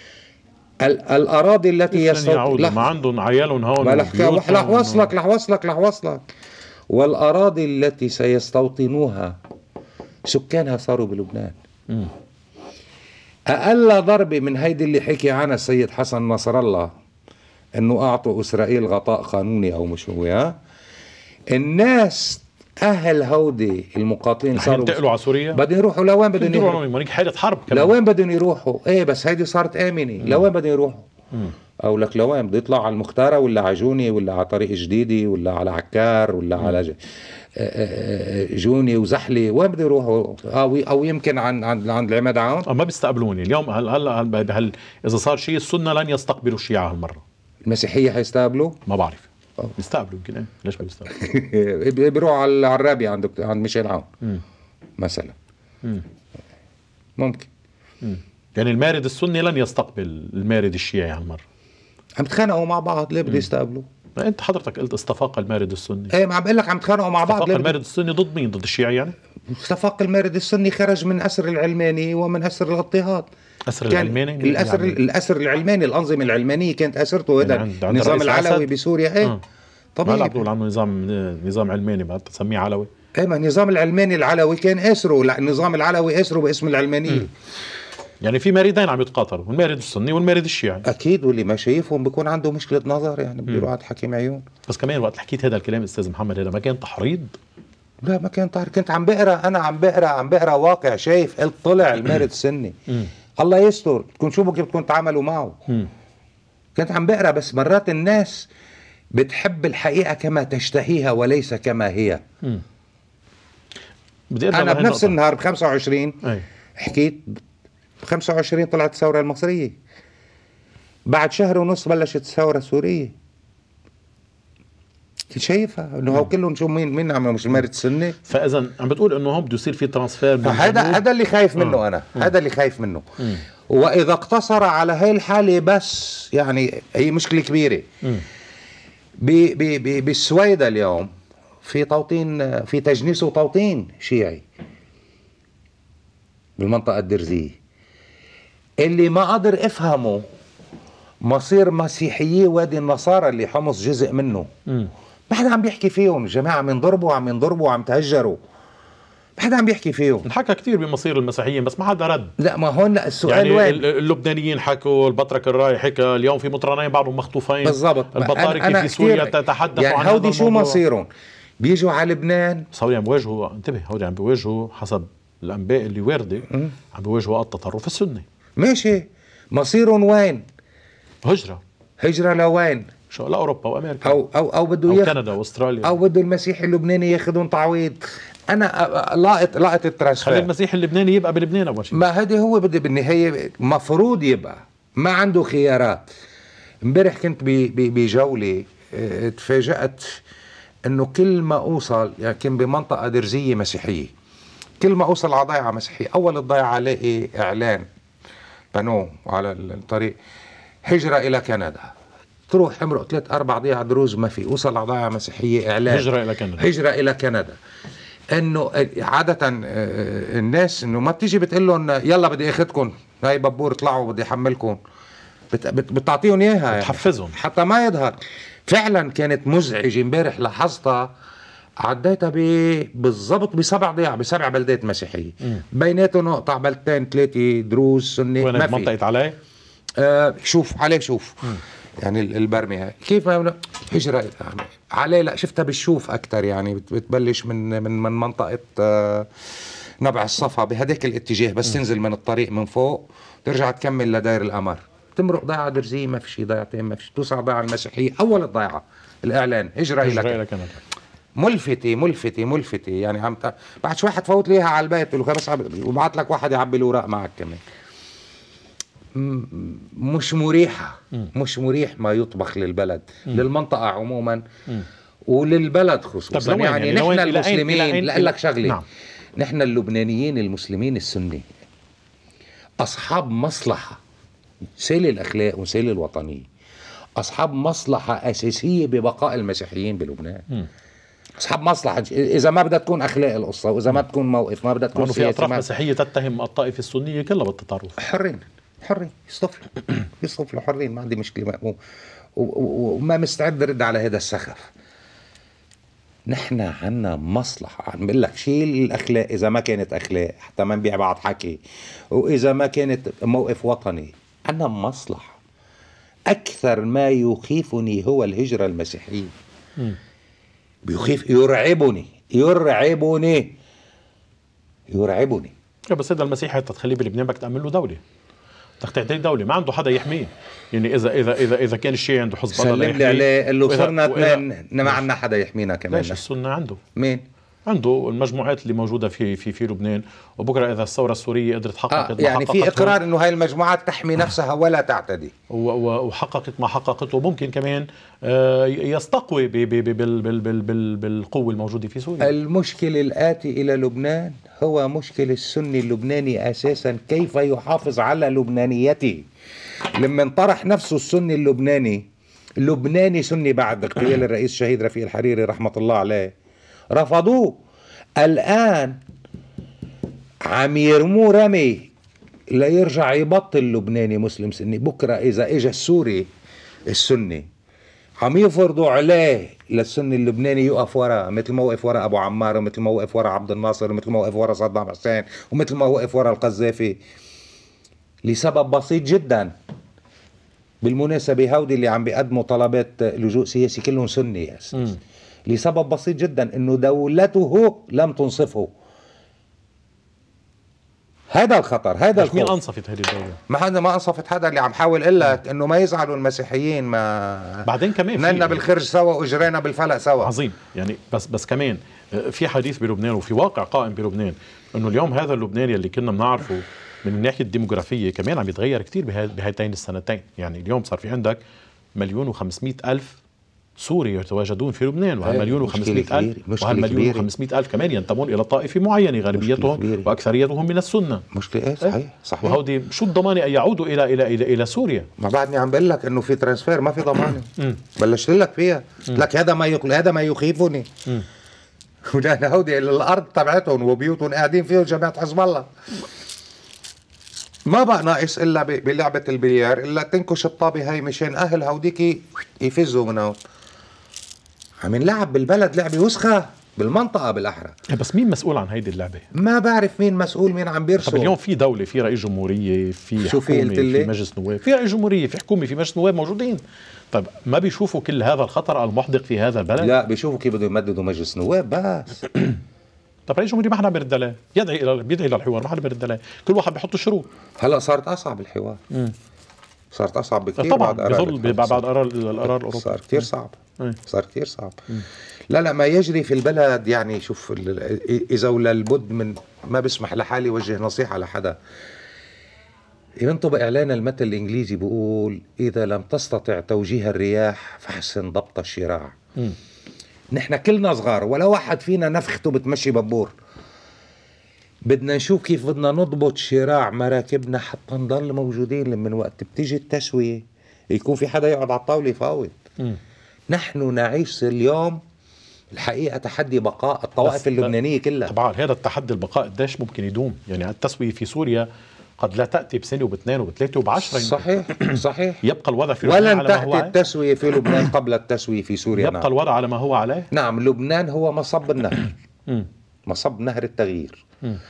B: الأراضي التي
A: يستوطنون ما عندهم عيالهم هون.
B: لح وصلك لح وصلك لح وصلك والأراضي التي سيستوطنوها سكانها صاروا بلبنان. مم. أقل ضربة من هيدي اللي حكي عنها السيد حسن نصر الله انه اعطوا اسرائيل غطاء قانوني او مش هو. ها الناس اهل هودي المقاتلين صاروا
A: ينتقلوا على سوريا،
B: بدهم يروحوا لوين بدهم يروحوا؟
A: حالة حرب كمان.
B: لوين بدهم يروحوا؟ ايه بس هيدي صارت امنه. لوين بدهم يروحوا؟ مم. او لك لوين بده يطلع على المختاره ولا على جوني ولا على طريق جديدي ولا على عكار ولا مم. على جوني وزحلي؟ وين بده يروحوا؟ او او يمكن عن عند عند العماد عون.
A: ما بيستقبلوني اليوم. هل هل هل اذا صار شيء السنه لن يستقبلوا الشيعة هالمره.
B: المسيحيه حيستقبلوا؟
A: ما بعرف. بيستقبلوا يمكن. ايه ليش ما بيستقبلوا؟
B: بيروحوا على الرابي عند عند ميشيل عون مم. مثلا. مم. ممكن.
A: مم. يعني المارد السني لن يستقبل المارد الشيعي هالمره.
B: عم تخانقوا مع بعض، ليه بده يستقبلوا؟
A: انت حضرتك قلت استفاق المارد السني.
B: ايه ما عم بقول لك عم تخانقوا مع بعض.
A: استفاق المارد السني ضد مين؟ ضد الشيعي يعني؟
B: استفاق المارد السني خرج من اسر العلماني ومن اسر الاضطهاد.
A: اسر العلماني؟
B: الاسر الاسر العلماني، الانظمه العلمانيه كانت اسرته هذا يعني النظام العلوي بسوريا. ايه آه.
A: طبيعي. ما عم بقول عنه نظام نظام علماني، ما تسميه علوي.
B: ايه، ما النظام العلماني العلوي كان اسره، لا النظام العلوي اسره باسم العلمانيه. م.
A: يعني في ماردين عم يتقاطروا، المارد السني والمارد الشيعي.
B: اكيد، واللي ما شايفهم بيكون عنده مشكله نظر، يعني بده يروح عند حكيم عيون.
A: بس كمان وقت حكيت هذا الكلام استاذ محمد، هذا ما كان تحريض؟
B: لا ما كان تحريض، كنت عم بقرا، انا عم بقرا عم بقرا واقع شايف، قلت طلع المارد السني. الله يستر، تكون شو كيف بتكون تعاملوا معه. م. كنت عم بقرا، بس مرات الناس بتحب الحقيقه كما تشتهيها وليس كما هي. م. انا بنفس النهار ب خمسة وعشرين أي. حكيت ب خمسة وعشرين طلعت الثوره المصريه، بعد شهر ونص بلشت الثوره السوريه. شايفها انه هو كلهم شو مين مين عملوا، مش المارد السني.
A: فاذا عم بتقول انه هون بده يصير في ترانسفير.
B: هذا هذا اللي خايف منه. آه. انا هذا اللي خايف منه. م. واذا اقتصر على هاي الحاله بس، يعني هي مشكله كبيره. بالسويدة اليوم في توطين، في تجنيس وتوطين شيعي بالمنطقة الدرزية. اللي ما قدر افهمه مصير مسيحيي وادي النصارى اللي حمص جزء منه. م. ما حدا عم بيحكي فيهم، الجماعة عم ينضربوا عم ينضربوا عم تهجروا، ما حدا عم بيحكي فيهم.
A: انحكى كثير بمصير المسيحيين بس ما حدا رد.
B: لا ما هون لا، السؤال
A: يعني
B: وين؟
A: اللبنانيين حكوا، البطرك الراي حكى، اليوم في مطرانين بعضهم مخطوفين
B: بالضبط.
A: البطاركة في سوريا تتحدثوا
B: يعني
A: عن
B: هودي شو مصيرهم؟ بيجوا على لبنان.
A: بس هودي عم بيواجهوا، انتبه، هودي عم بيواجهوا حسب الانباء اللي وارده عم بيواجهوا التطرف السني.
B: ماشي، مصيرهم وين؟
A: هجرة.
B: هجرة لوين؟
A: شو، لاوروبا وامريكا
B: او او او بده
A: ياخد كندا واستراليا،
B: او بده المسيحي اللبناني ياخذون تعويض. انا لاقط لاقط الترانسفير.
A: خلي المسيحي اللبناني يبقى بلبنان اول شيء.
B: ما هذا هو بده بالنهايه مفروض يبقى، ما عنده خيارات. امبارح كنت بجوله، تفاجأت انه كل ما اوصل، يعني كنت بمنطقه درزيه مسيحيه، كل ما اوصل على ضيعه مسيحيه، اول الضيعه الاقي اعلان بانو على الطريق: هجره الى كندا. تروح امرق ثلاث اربع ضياع دروز ما في، اوصل على ضيعه مسيحيه اعلان
A: هجره الى كندا،
B: هجره الى كندا. انه عاده الناس انه ما بتيجي بتقول لهم يلا بدي اخذكم، هاي بابور اطلعوا بدي احملكم، بت بتعطيهم اياها،
A: بتحفزهم
B: يعني حتى ما يظهر. فعلا كانت مزعجه امبارح، لاحظتها، عديتها بالضبط بسبع ضياع بسبع بلدات مسيحيه، بيناتهم نقطع بلدتين ثلاثه دروز سنه.
A: وين منطقه علي؟
B: آه شوف عليه، شوف م. يعني البرمي كيف ما هجرة عليه. لا شفتها بالشوف أكتر، يعني بتبلش من من من منطقة آه نبع الصفا بهداك الاتجاه، بس م. تنزل من الطريق من فوق ترجع تكمل لدير القمر، تمرق ضيعة درزية ما في شيء، ضيعتين ما في شيء، توصل ضيعة المسيحية. أول الضيعة الإعلان هجرة إلى كندا. ملفتة ملفتة ملفتة، يعني عم ت... بعد شوي حتفوت ليها على البيت بس وبعت لك واحد يعبي الأوراق معك كمان. مش مريحة، مش مريح ما يطبخ للبلد، م. للمنطقة عموما م. وللبلد خصوصا. يعني, يعني نحن المسلمين، لأقول لك شغلة، نعم. نحن اللبنانيين المسلمين السني أصحاب مصلحة، سيل الأخلاق وسيل الوطنية، أصحاب مصلحة أساسية ببقاء المسيحيين بلبنان. م. أصحاب مصلحة. إذا ما بدها تكون أخلاق القصة، وإذا ما تكون موقف، ما بدها تكون
A: سياسة. في أطراف مسيحية تتهم الطائفة السنية كلها بالتطرف.
B: حرين حرين يصطفلوا يصطفلوا حرين، ما عندي مشكلة، وما مستعد ارد على هذا السخف. نحن عنا مصلحة، عم بقول لك شيل الأخلاق إذا ما كانت أخلاق حتى ما نبيع بعض حكي، وإذا ما كانت موقف وطني، عنا مصلحة. أكثر ما يخيفني هو الهجرة المسيحية. م. بيخيف، يرعبني يرعبني يرعبني
A: بس هذا المسيحي حتى تخليه بلبنان بدك تعمل له دولة، بدك تعطيه دولة، ما عنده حدا يحميه. يعني إذا إذا إذا إذا كان الشيء عنده حزب الله
B: سلم لي عليه، قال له صرنا اثنين ما عندنا حدا يحمينا كمان.
A: ليش السنة عنده؟
B: مين؟
A: عنده المجموعات اللي موجودة في في في لبنان، وبكرة إذا الثورة السورية قدرت حققت
B: آه يعني في إقرار إنه هاي المجموعات تحمي نفسها ولا تعتدي،
A: وحققت ما حققته، وممكن كمان يستقوي بالقوة الموجودة في سوريا.
B: المشكل الآتي إلى لبنان هو مشكل السني اللبناني أساسا، كيف يحافظ على لبنانيته. لما انطرح نفسه السني اللبناني، لبناني سني بعد اغتيال الرئيس الشهيد رفيق الحريري رحمة الله عليه، رفضوه. الآن عم يرموه رمي ليرجع يبطل لبناني مسلم سني. بكرة إذا إجا السوري السني عم يفرضوا عليه للسني اللبناني يقف ورا، مثل ما وقف ورا ابو عمار، ومثل ما وقف ورا عبد الناصر، ومثل ما وقف ورا صدام حسين، ومثل ما وقف ورا القذافي، لسبب بسيط جدا. بالمناسبة هودي اللي عم بيقدموا طلبات لجوء سياسي كلهم سني يا سيدي، لسبب بسيط جدا، انه دولته لم تنصفه. هذا الخطر، هذا الخوف.
A: مين انصفت هذه الدولة؟
B: ما حدا ما انصفت حدا. اللي عم حاول اقول لك انه ما يزعلوا المسيحيين، ما
A: بعدين كمان
B: نلنا بالخرج سوا واجرينا بالفلق سوا.
A: عظيم. يعني بس بس كمان في حديث بلبنان وفي واقع قائم بلبنان، انه اليوم هذا اللبناني اللي كنا بنعرفه من الناحيه الديموغرافيه كمان عم يتغير كثير بهاتين السنتين. يعني اليوم صار في عندك مليون وخمسمائة الف سوري يتواجدون في لبنان، وهالمليون وخمسمائة ألف وهالمليون وخمسمائة ألف كمان ينتمون إلى طائفة معينة غالبيتهم وأكثريتهم من السنة.
B: مشكلة إيه؟ صحيح صحيح.
A: وهودي شو الضمانة أن يعودوا إلى إلى إلى إلى سوريا؟
B: ما بعدني عم بقول لك إنه في ترانسفير، ما في ضمانة. بلشت لك فيها، لك هذا ما يقول هذا ما يخيفني. ولأن هودي الأرض تبعتهم وبيوتهم قاعدين فيهم جماعة حزب الله. ما بقى ناقص إلا بلعبة البليار إلا تنكش الطابة هاي مشان أهل هوديك يفزوا من هون. عم نلعب بالبلد لعبة وسخة، بالمنطقة بالأحرى.
A: بس مين مسؤول عن هيدي اللعبة؟
B: ما بعرف مين مسؤول، مين عم بيرسل.
A: طب اليوم في دولة، في رئيس جمهورية، في حكومة، في مجلس نواب، في رئيس جمهورية، في حكومة، في مجلس نواب موجودين. طيب ما بيشوفوا كل هذا الخطر المحدق في هذا البلد؟
B: لا، بيشوفوا كيف بدهم يمددوا مجلس نواب بس.
A: طب رئيس جمهورية ما حدا بيرد عليه، يدعي الى بيدعي للحوار، ما حدا بيرد عليه، كل واحد بيحط شروط.
B: هلا صارت اصعب الحوار. مم. صارت اصعب بكثير
A: طبعا
B: بعد قرار
A: بعد قرار القرار الاوروبي
B: صار كثير صعب.
A: مم.
B: صار كثير صعب. مم. لا لا، ما يجري في البلد يعني شوف، اذا ولا البد من ما بسمح لحالي وجه نصيحه لحدا، ينطبق اعلان المثل الانجليزي بيقول اذا لم تستطع توجيه الرياح فحسن ضبط الشراع. مم. نحن كلنا صغار، ولا واحد فينا نفخته بتمشي ببور. بدنا نشوف كيف بدنا نضبط شراع مراكبنا حتى نضل موجودين، لمن وقت بتيجي التسوية يكون في حدا يقعد على الطاولة يفاوض. نحن نعيش اليوم الحقيقة تحدي بقاء الطوائف اللبنانية كلها.
A: طبعا هذا التحدي البقاء قديش ممكن يدوم؟ يعني التسوية في سوريا قد لا تأتي بسنة وباثنين وبثلاثة وبعشرة.
B: صحيح صحيح.
A: يبقى الوضع في لبنان
B: ولن تأتي التسوية في لبنان قبل التسوية في سوريا.
A: يبقى نعم. الوضع على ما هو عليه.
B: نعم، لبنان هو مصب النهر. مصب نهر التغيير.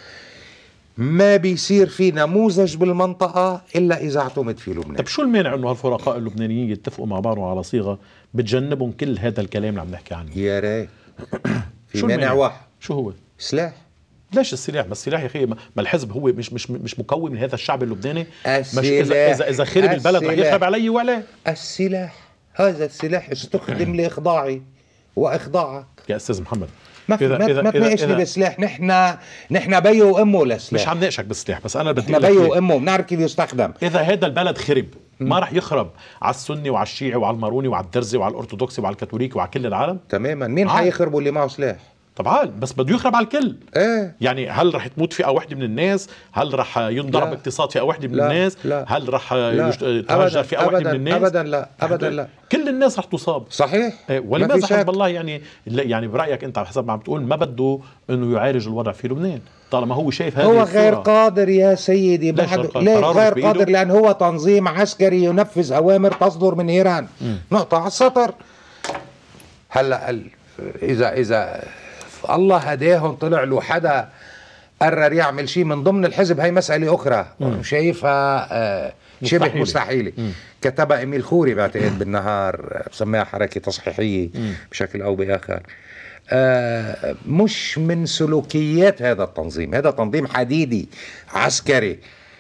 B: ما بيصير في نموذج بالمنطقة إلا إذا اعتمد في لبنان.
A: طب شو المانع إنه هالفرقاء اللبنانيين يتفقوا مع بعضهم على صيغة بتجنبهم كل هذا الكلام اللي عم نحكي عنه؟
B: يا ريت. في مانع واحد.
A: شو هو؟
B: سلاح.
A: ليش السلاح؟ ما السلاح يا اخي، ما الحزب هو مش مش مش مكون من هذا الشعب اللبناني.
B: السلاح.
A: مش اذا اذا اذا خرب البلد رح يخرب علي وعليه.
B: السلاح، هذا السلاح استخدم لاخضاعي واخضاعك.
A: يا استاذ محمد،
B: ما إذا ما ما تناقشني بالسلاح. نحن نحن بي وامه للسلاح.
A: مش عم ناقشك بالسلاح، بس انا بدي
B: نحن بي وامه بنعرف كيف يستخدم.
A: اذا هذا البلد خرب ما رح يخرب على السني وعلى الشيعي وعلى الماروني وعلى الدرزي وعلى الارثوذكسي وعلى الكاثوليكي وعلى كل العالم.
B: تماما. مين حيخربوا اللي معه سلاح؟
A: طبعا بس بده يخرب على الكل.
B: ايه.
A: يعني هل رح تموت فئه واحده من الناس؟ هل رح ينضرب اقتصاد فئه واحده من
B: لا.
A: الناس؟
B: لا.
A: هل رح يتهجر فئه واحده من الناس؟
B: ابدا لا ابدا لا.
A: كل الناس رح تصاب.
B: صحيح.
A: إيه. ولماذا حزب الله يعني يعني برايك انت حسب ما عم تقول ما بده انه يعالج الوضع في لبنان طالما هو شايف هذه
B: هو
A: الصورة؟
B: غير قادر يا سيدي.
A: ليش
B: ليه غير قادر؟ لان هو تنظيم عسكري ينفذ اوامر تصدر من ايران. م. نقطه على السطر. هلا اذا اذا الله هداهم طلع له حدا قرر يعمل شيء من ضمن الحزب، هي مسألة أخرى شايفها آه شبه مستحيلة, مستحيلة. كتبها إميل خوري بعتقد بالنهار، بسميها حركة تصحيحية مم. بشكل أو بآخر. آه مش من سلوكيات هذا التنظيم. هذا تنظيم حديدي عسكري،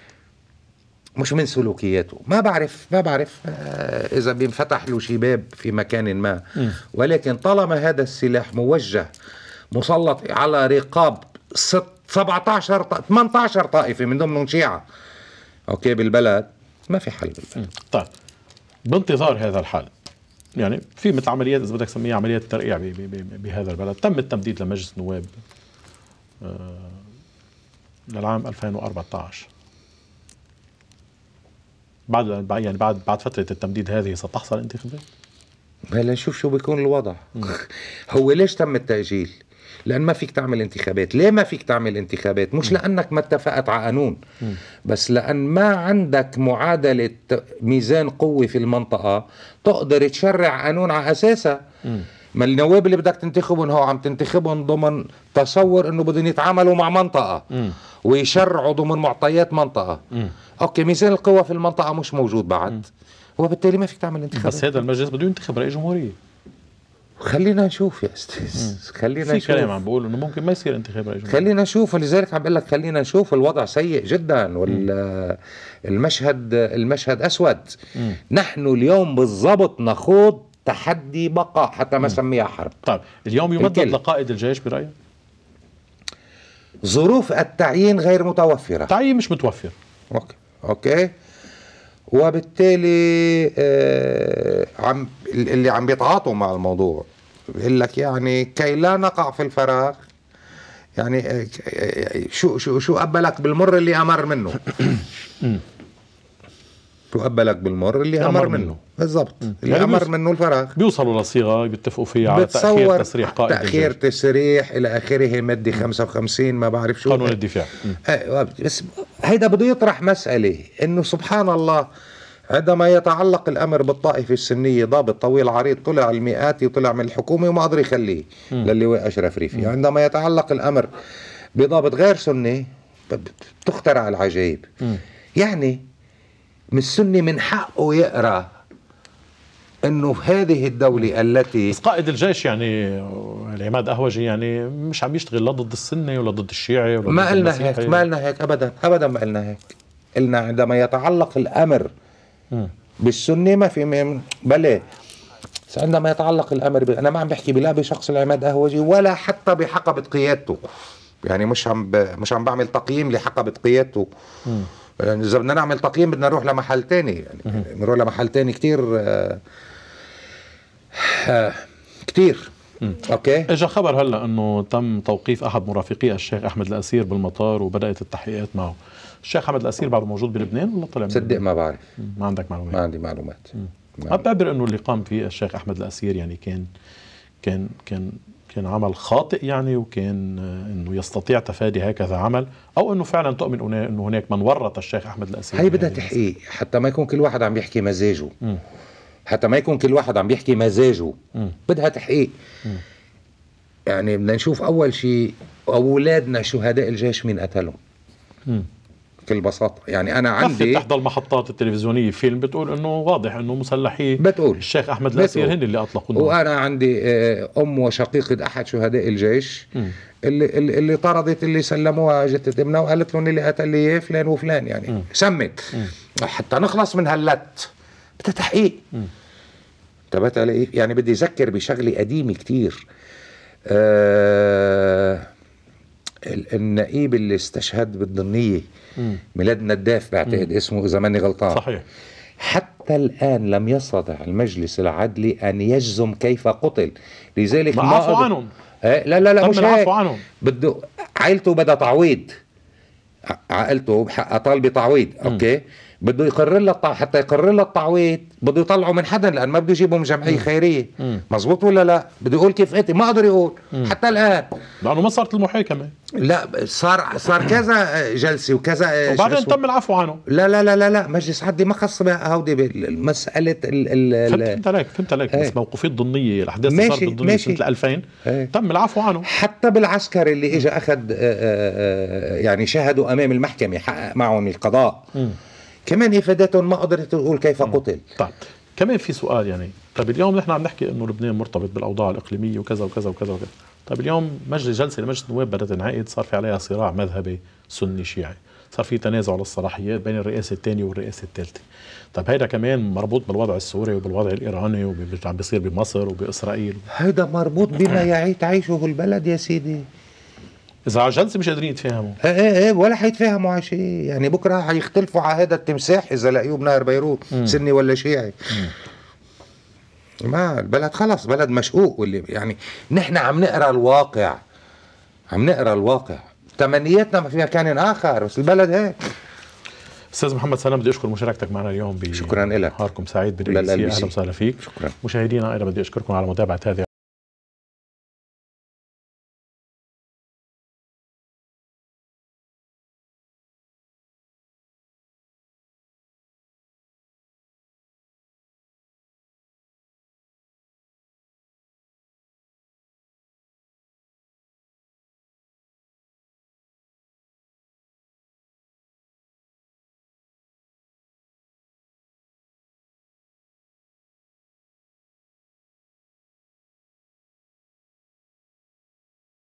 B: مش من سلوكياته. ما بعرف ما بعرف آه إذا بينفتح له شي باب في مكان ما، مم. ولكن طالما هذا السلاح موجه مسلط على رقاب ست سبعة عشر ثمانية عشر طائفة من ضمنهم شيعة اوكي بالبلد، ما في حل بالبلد.
A: طيب بانتظار هذا الحال، يعني في مثل عمليات اذا بدك تسميها عمليات ترقيع بهذا البلد، تم التمديد لمجلس النواب آه للعام ألفين وأربعة عشر. بعد يعني بعد بعد فترة التمديد هذه ستحصل انتخابات؟
B: هلا نشوف شو بيكون الوضع. هو ليش تم التأجيل؟ لان ما فيك تعمل انتخابات. ليه ما فيك تعمل انتخابات؟ مش لانك ما اتفقت على قانون، بس لان ما عندك معادله ميزان قوه في المنطقه تقدر تشرع قانون على اساسها. ما النواب اللي بدك تنتخبهم هو عم تنتخبهم ضمن تصور انه بدهم يتعاملوا مع منطقه م. ويشرعوا ضمن معطيات منطقه. م. اوكي، ميزان القوى في المنطقه مش موجود بعد، م. وبالتالي ما فيك تعمل انتخابات.
A: بس هذا المجلس بده ينتخب رئيس جمهوريه.
B: خلينا نشوف يا استاذ، خلينا
A: في
B: نشوف.
A: في كلام عم بقول انه ممكن ما يصير انتخاب رئيس جمهوريه.
B: خلينا نشوف، ولذلك عم بقول لك خلينا نشوف. الوضع سيء جدا والمشهد المشهد اسود. م. نحن اليوم بالضبط نخوض تحدي بقاء حتى ما سميها حرب.
A: طيب اليوم يمدد الكل. لقائد الجيش برأيك؟
B: ظروف التعيين غير متوفرة.
A: التعيين مش متوفر.
B: اوكي اوكي وبالتالي آه عم اللي عم بيتعاطوا مع الموضوع بيقول لك يعني كي لا نقع في الفراغ، يعني آه شو شو شو قبلك بالمر اللي امر منه. تقبلك بالمر اللي امر منه, منه. بالضبط اللي يعني امر منه الفراغ.
A: بيوصلوا لصيغه بيتفقوا فيها على تاخير تسريح قائد
B: تاخير الجيش. تسريح الى اخره، ماده خمسة وخمسين ما بعرف شو
A: قانون الدفاع.
B: آه بس هيدا بده يطرح مساله انه سبحان الله عندما يتعلق الامر بالطائفه السنيه ضابط طويل عريض طلع المئاتي وطلع من الحكومه وما قدر يخليه للواء اشرف ريفي. عندما يتعلق الامر بضابط غير سني بتخترع العجائب. م. يعني من السني من حقه يقرأ انه في هذه الدولة التي
A: بس قائد الجيش يعني العماد أهوجي يعني مش عم يشتغل لا ضد السني ولا ضد الشيعي ولا
B: ما
A: ضد
B: قلنا هيك، ما قلنا هيك ابدا ابدا ما قلنا هيك. قلنا عندما يتعلق الامر م. بالسني ما في بلى، بس عندما يتعلق الامر ب... انا ما عم بحكي لا بشخص العماد أهوجي ولا حتى بحقبة قيادته، يعني مش عم ب... مش عم بعمل تقييم لحقبة قيادته. م. يعني إذا بدنا نعمل تقييم بدنا نروح لمحل تاني، يعني نروح لمحل تاني كتير آه آه كتير.
A: مم.
B: اوكي.
A: اجى خبر هلا انه تم توقيف احد مرافقي الشيخ احمد الاسير بالمطار وبدات التحقيقات معه. الشيخ احمد الاسير بعده موجود بلبنان ولا طلع؟
B: صدق ما بعرف.
A: ما عندك معلومات؟
B: ما عندي معلومات.
A: ما بعتبر انه اللي قام فيه الشيخ احمد الاسير يعني كان كان كان كان عمل خاطئ يعني، وكان انه يستطيع تفادي هكذا عمل، او انه فعلا تؤمن انه هناك من ورط الشيخ احمد الاسير.
B: هي بدها تحقيق حتى ما يكون كل واحد عم يحكي مزاجه. م. حتى ما يكون كل واحد عم يحكي مزاجه. م. بدها تحقيق. م. يعني بدنا نشوف اول شيء اولادنا شهداء الجيش مين قتلهم. م. بكل بساطه. يعني انا عندي
A: احدى المحطات التلفزيونيه فيلم بتقول انه واضح انه مسلحي
B: بتقول
A: الشيخ احمد الاسير هن اللي اطلقوا النار.
B: وانا عندي ام وشقيقه احد شهداء الجيش م. اللي اللي طردت اللي سلموها جثه ابنها وقالت لهم اللي قتل لي فلان وفلان، يعني م. سمت م. حتى نخلص من هاللت. بدها تحقيق. انتبهت علي؟ يعني بدي اذكر بشغله قديمه كتير. آه النقيب اللي استشهد بالضنيه ميلاد نداف بعتقد اسمه اذا ماني غلطان.
A: صحيح.
B: حتى الان لم يستطع المجلس العدلي ان يجزم كيف قتل، لذلك
A: ما عفوا عنهم.
B: آه لا لا لا مش هيك.
A: عنهم.
B: بده عائلته بدها تعويض، عائلته بحقها طالبه تعويض. اوكي بده يقرر لها حتى يقرر لها التعويض بده يطلعوا من حدا، لان ما بده يجيبوا من جمعيه خيريه. مزبوط ولا لا؟ بده يقول كيف قتل، ما قدر يقول مم. حتى الان
A: لانه ما صارت المحاكمه.
B: لا صار صار كذا جلسه وكذا
A: وبعدين تم العفو عنه.
B: لا لا لا لا لا مجلس عدلي ما خص هودي مساله ال ال
A: فهمت عليك فهمت عليك بس موقوفيه ضمنيه الاحداث اللي صارت بالضمنيه سنه ألفين هي. تم العفو عنه.
B: حتى بالعسكري اللي اجى اخذ يعني شهدوا امام المحكمه حقق معهم القضاء م. كمان افادتهم ما قدرت تقول كيف قتل.
A: طيب كمان في سؤال يعني، طيب اليوم نحن عم نحكي انه لبنان مرتبط بالاوضاع الاقليميه وكذا وكذا وكذا وكذا، طيب اليوم مجلس جلسه لمجلس النواب بدها تنعقد، صار في عليها صراع مذهبي سني شيعي، صار في تنازع للصلاحيات بين الرئاسه الثانيه والرئاسه الثالثه. طيب هيدا كمان مربوط بالوضع السوري وبالوضع الايراني وعم بيصير بمصر وباسرائيل.
B: هيدا مربوط بما يعي تعيشه البلد يا سيدي.
A: إذا على جلسة مش قادرين يتفاهموا.
B: ايه ايه ايه ولا حيتفاهموا على شيء، يعني بكره حيختلفوا على هذا التمساح إذا لقيوه بنهر بيروت مم. سني ولا شيعي. مم. ما البلد خلص بلد مشقوق، واللي يعني نحن عم نقرا الواقع، عم نقرا الواقع، تمنياتنا ما فيها كان آخر، بس البلد هيك.
A: استاذ محمد سلام بدي اشكر مشاركتك معنا اليوم ب
B: شكرا لك.
A: نهاركم سعيد بالرئيسية. اهلا وسهلا فيك.
B: شكرا.
A: مشاهدينا ايضا بدي اشكركم على متابعة هذه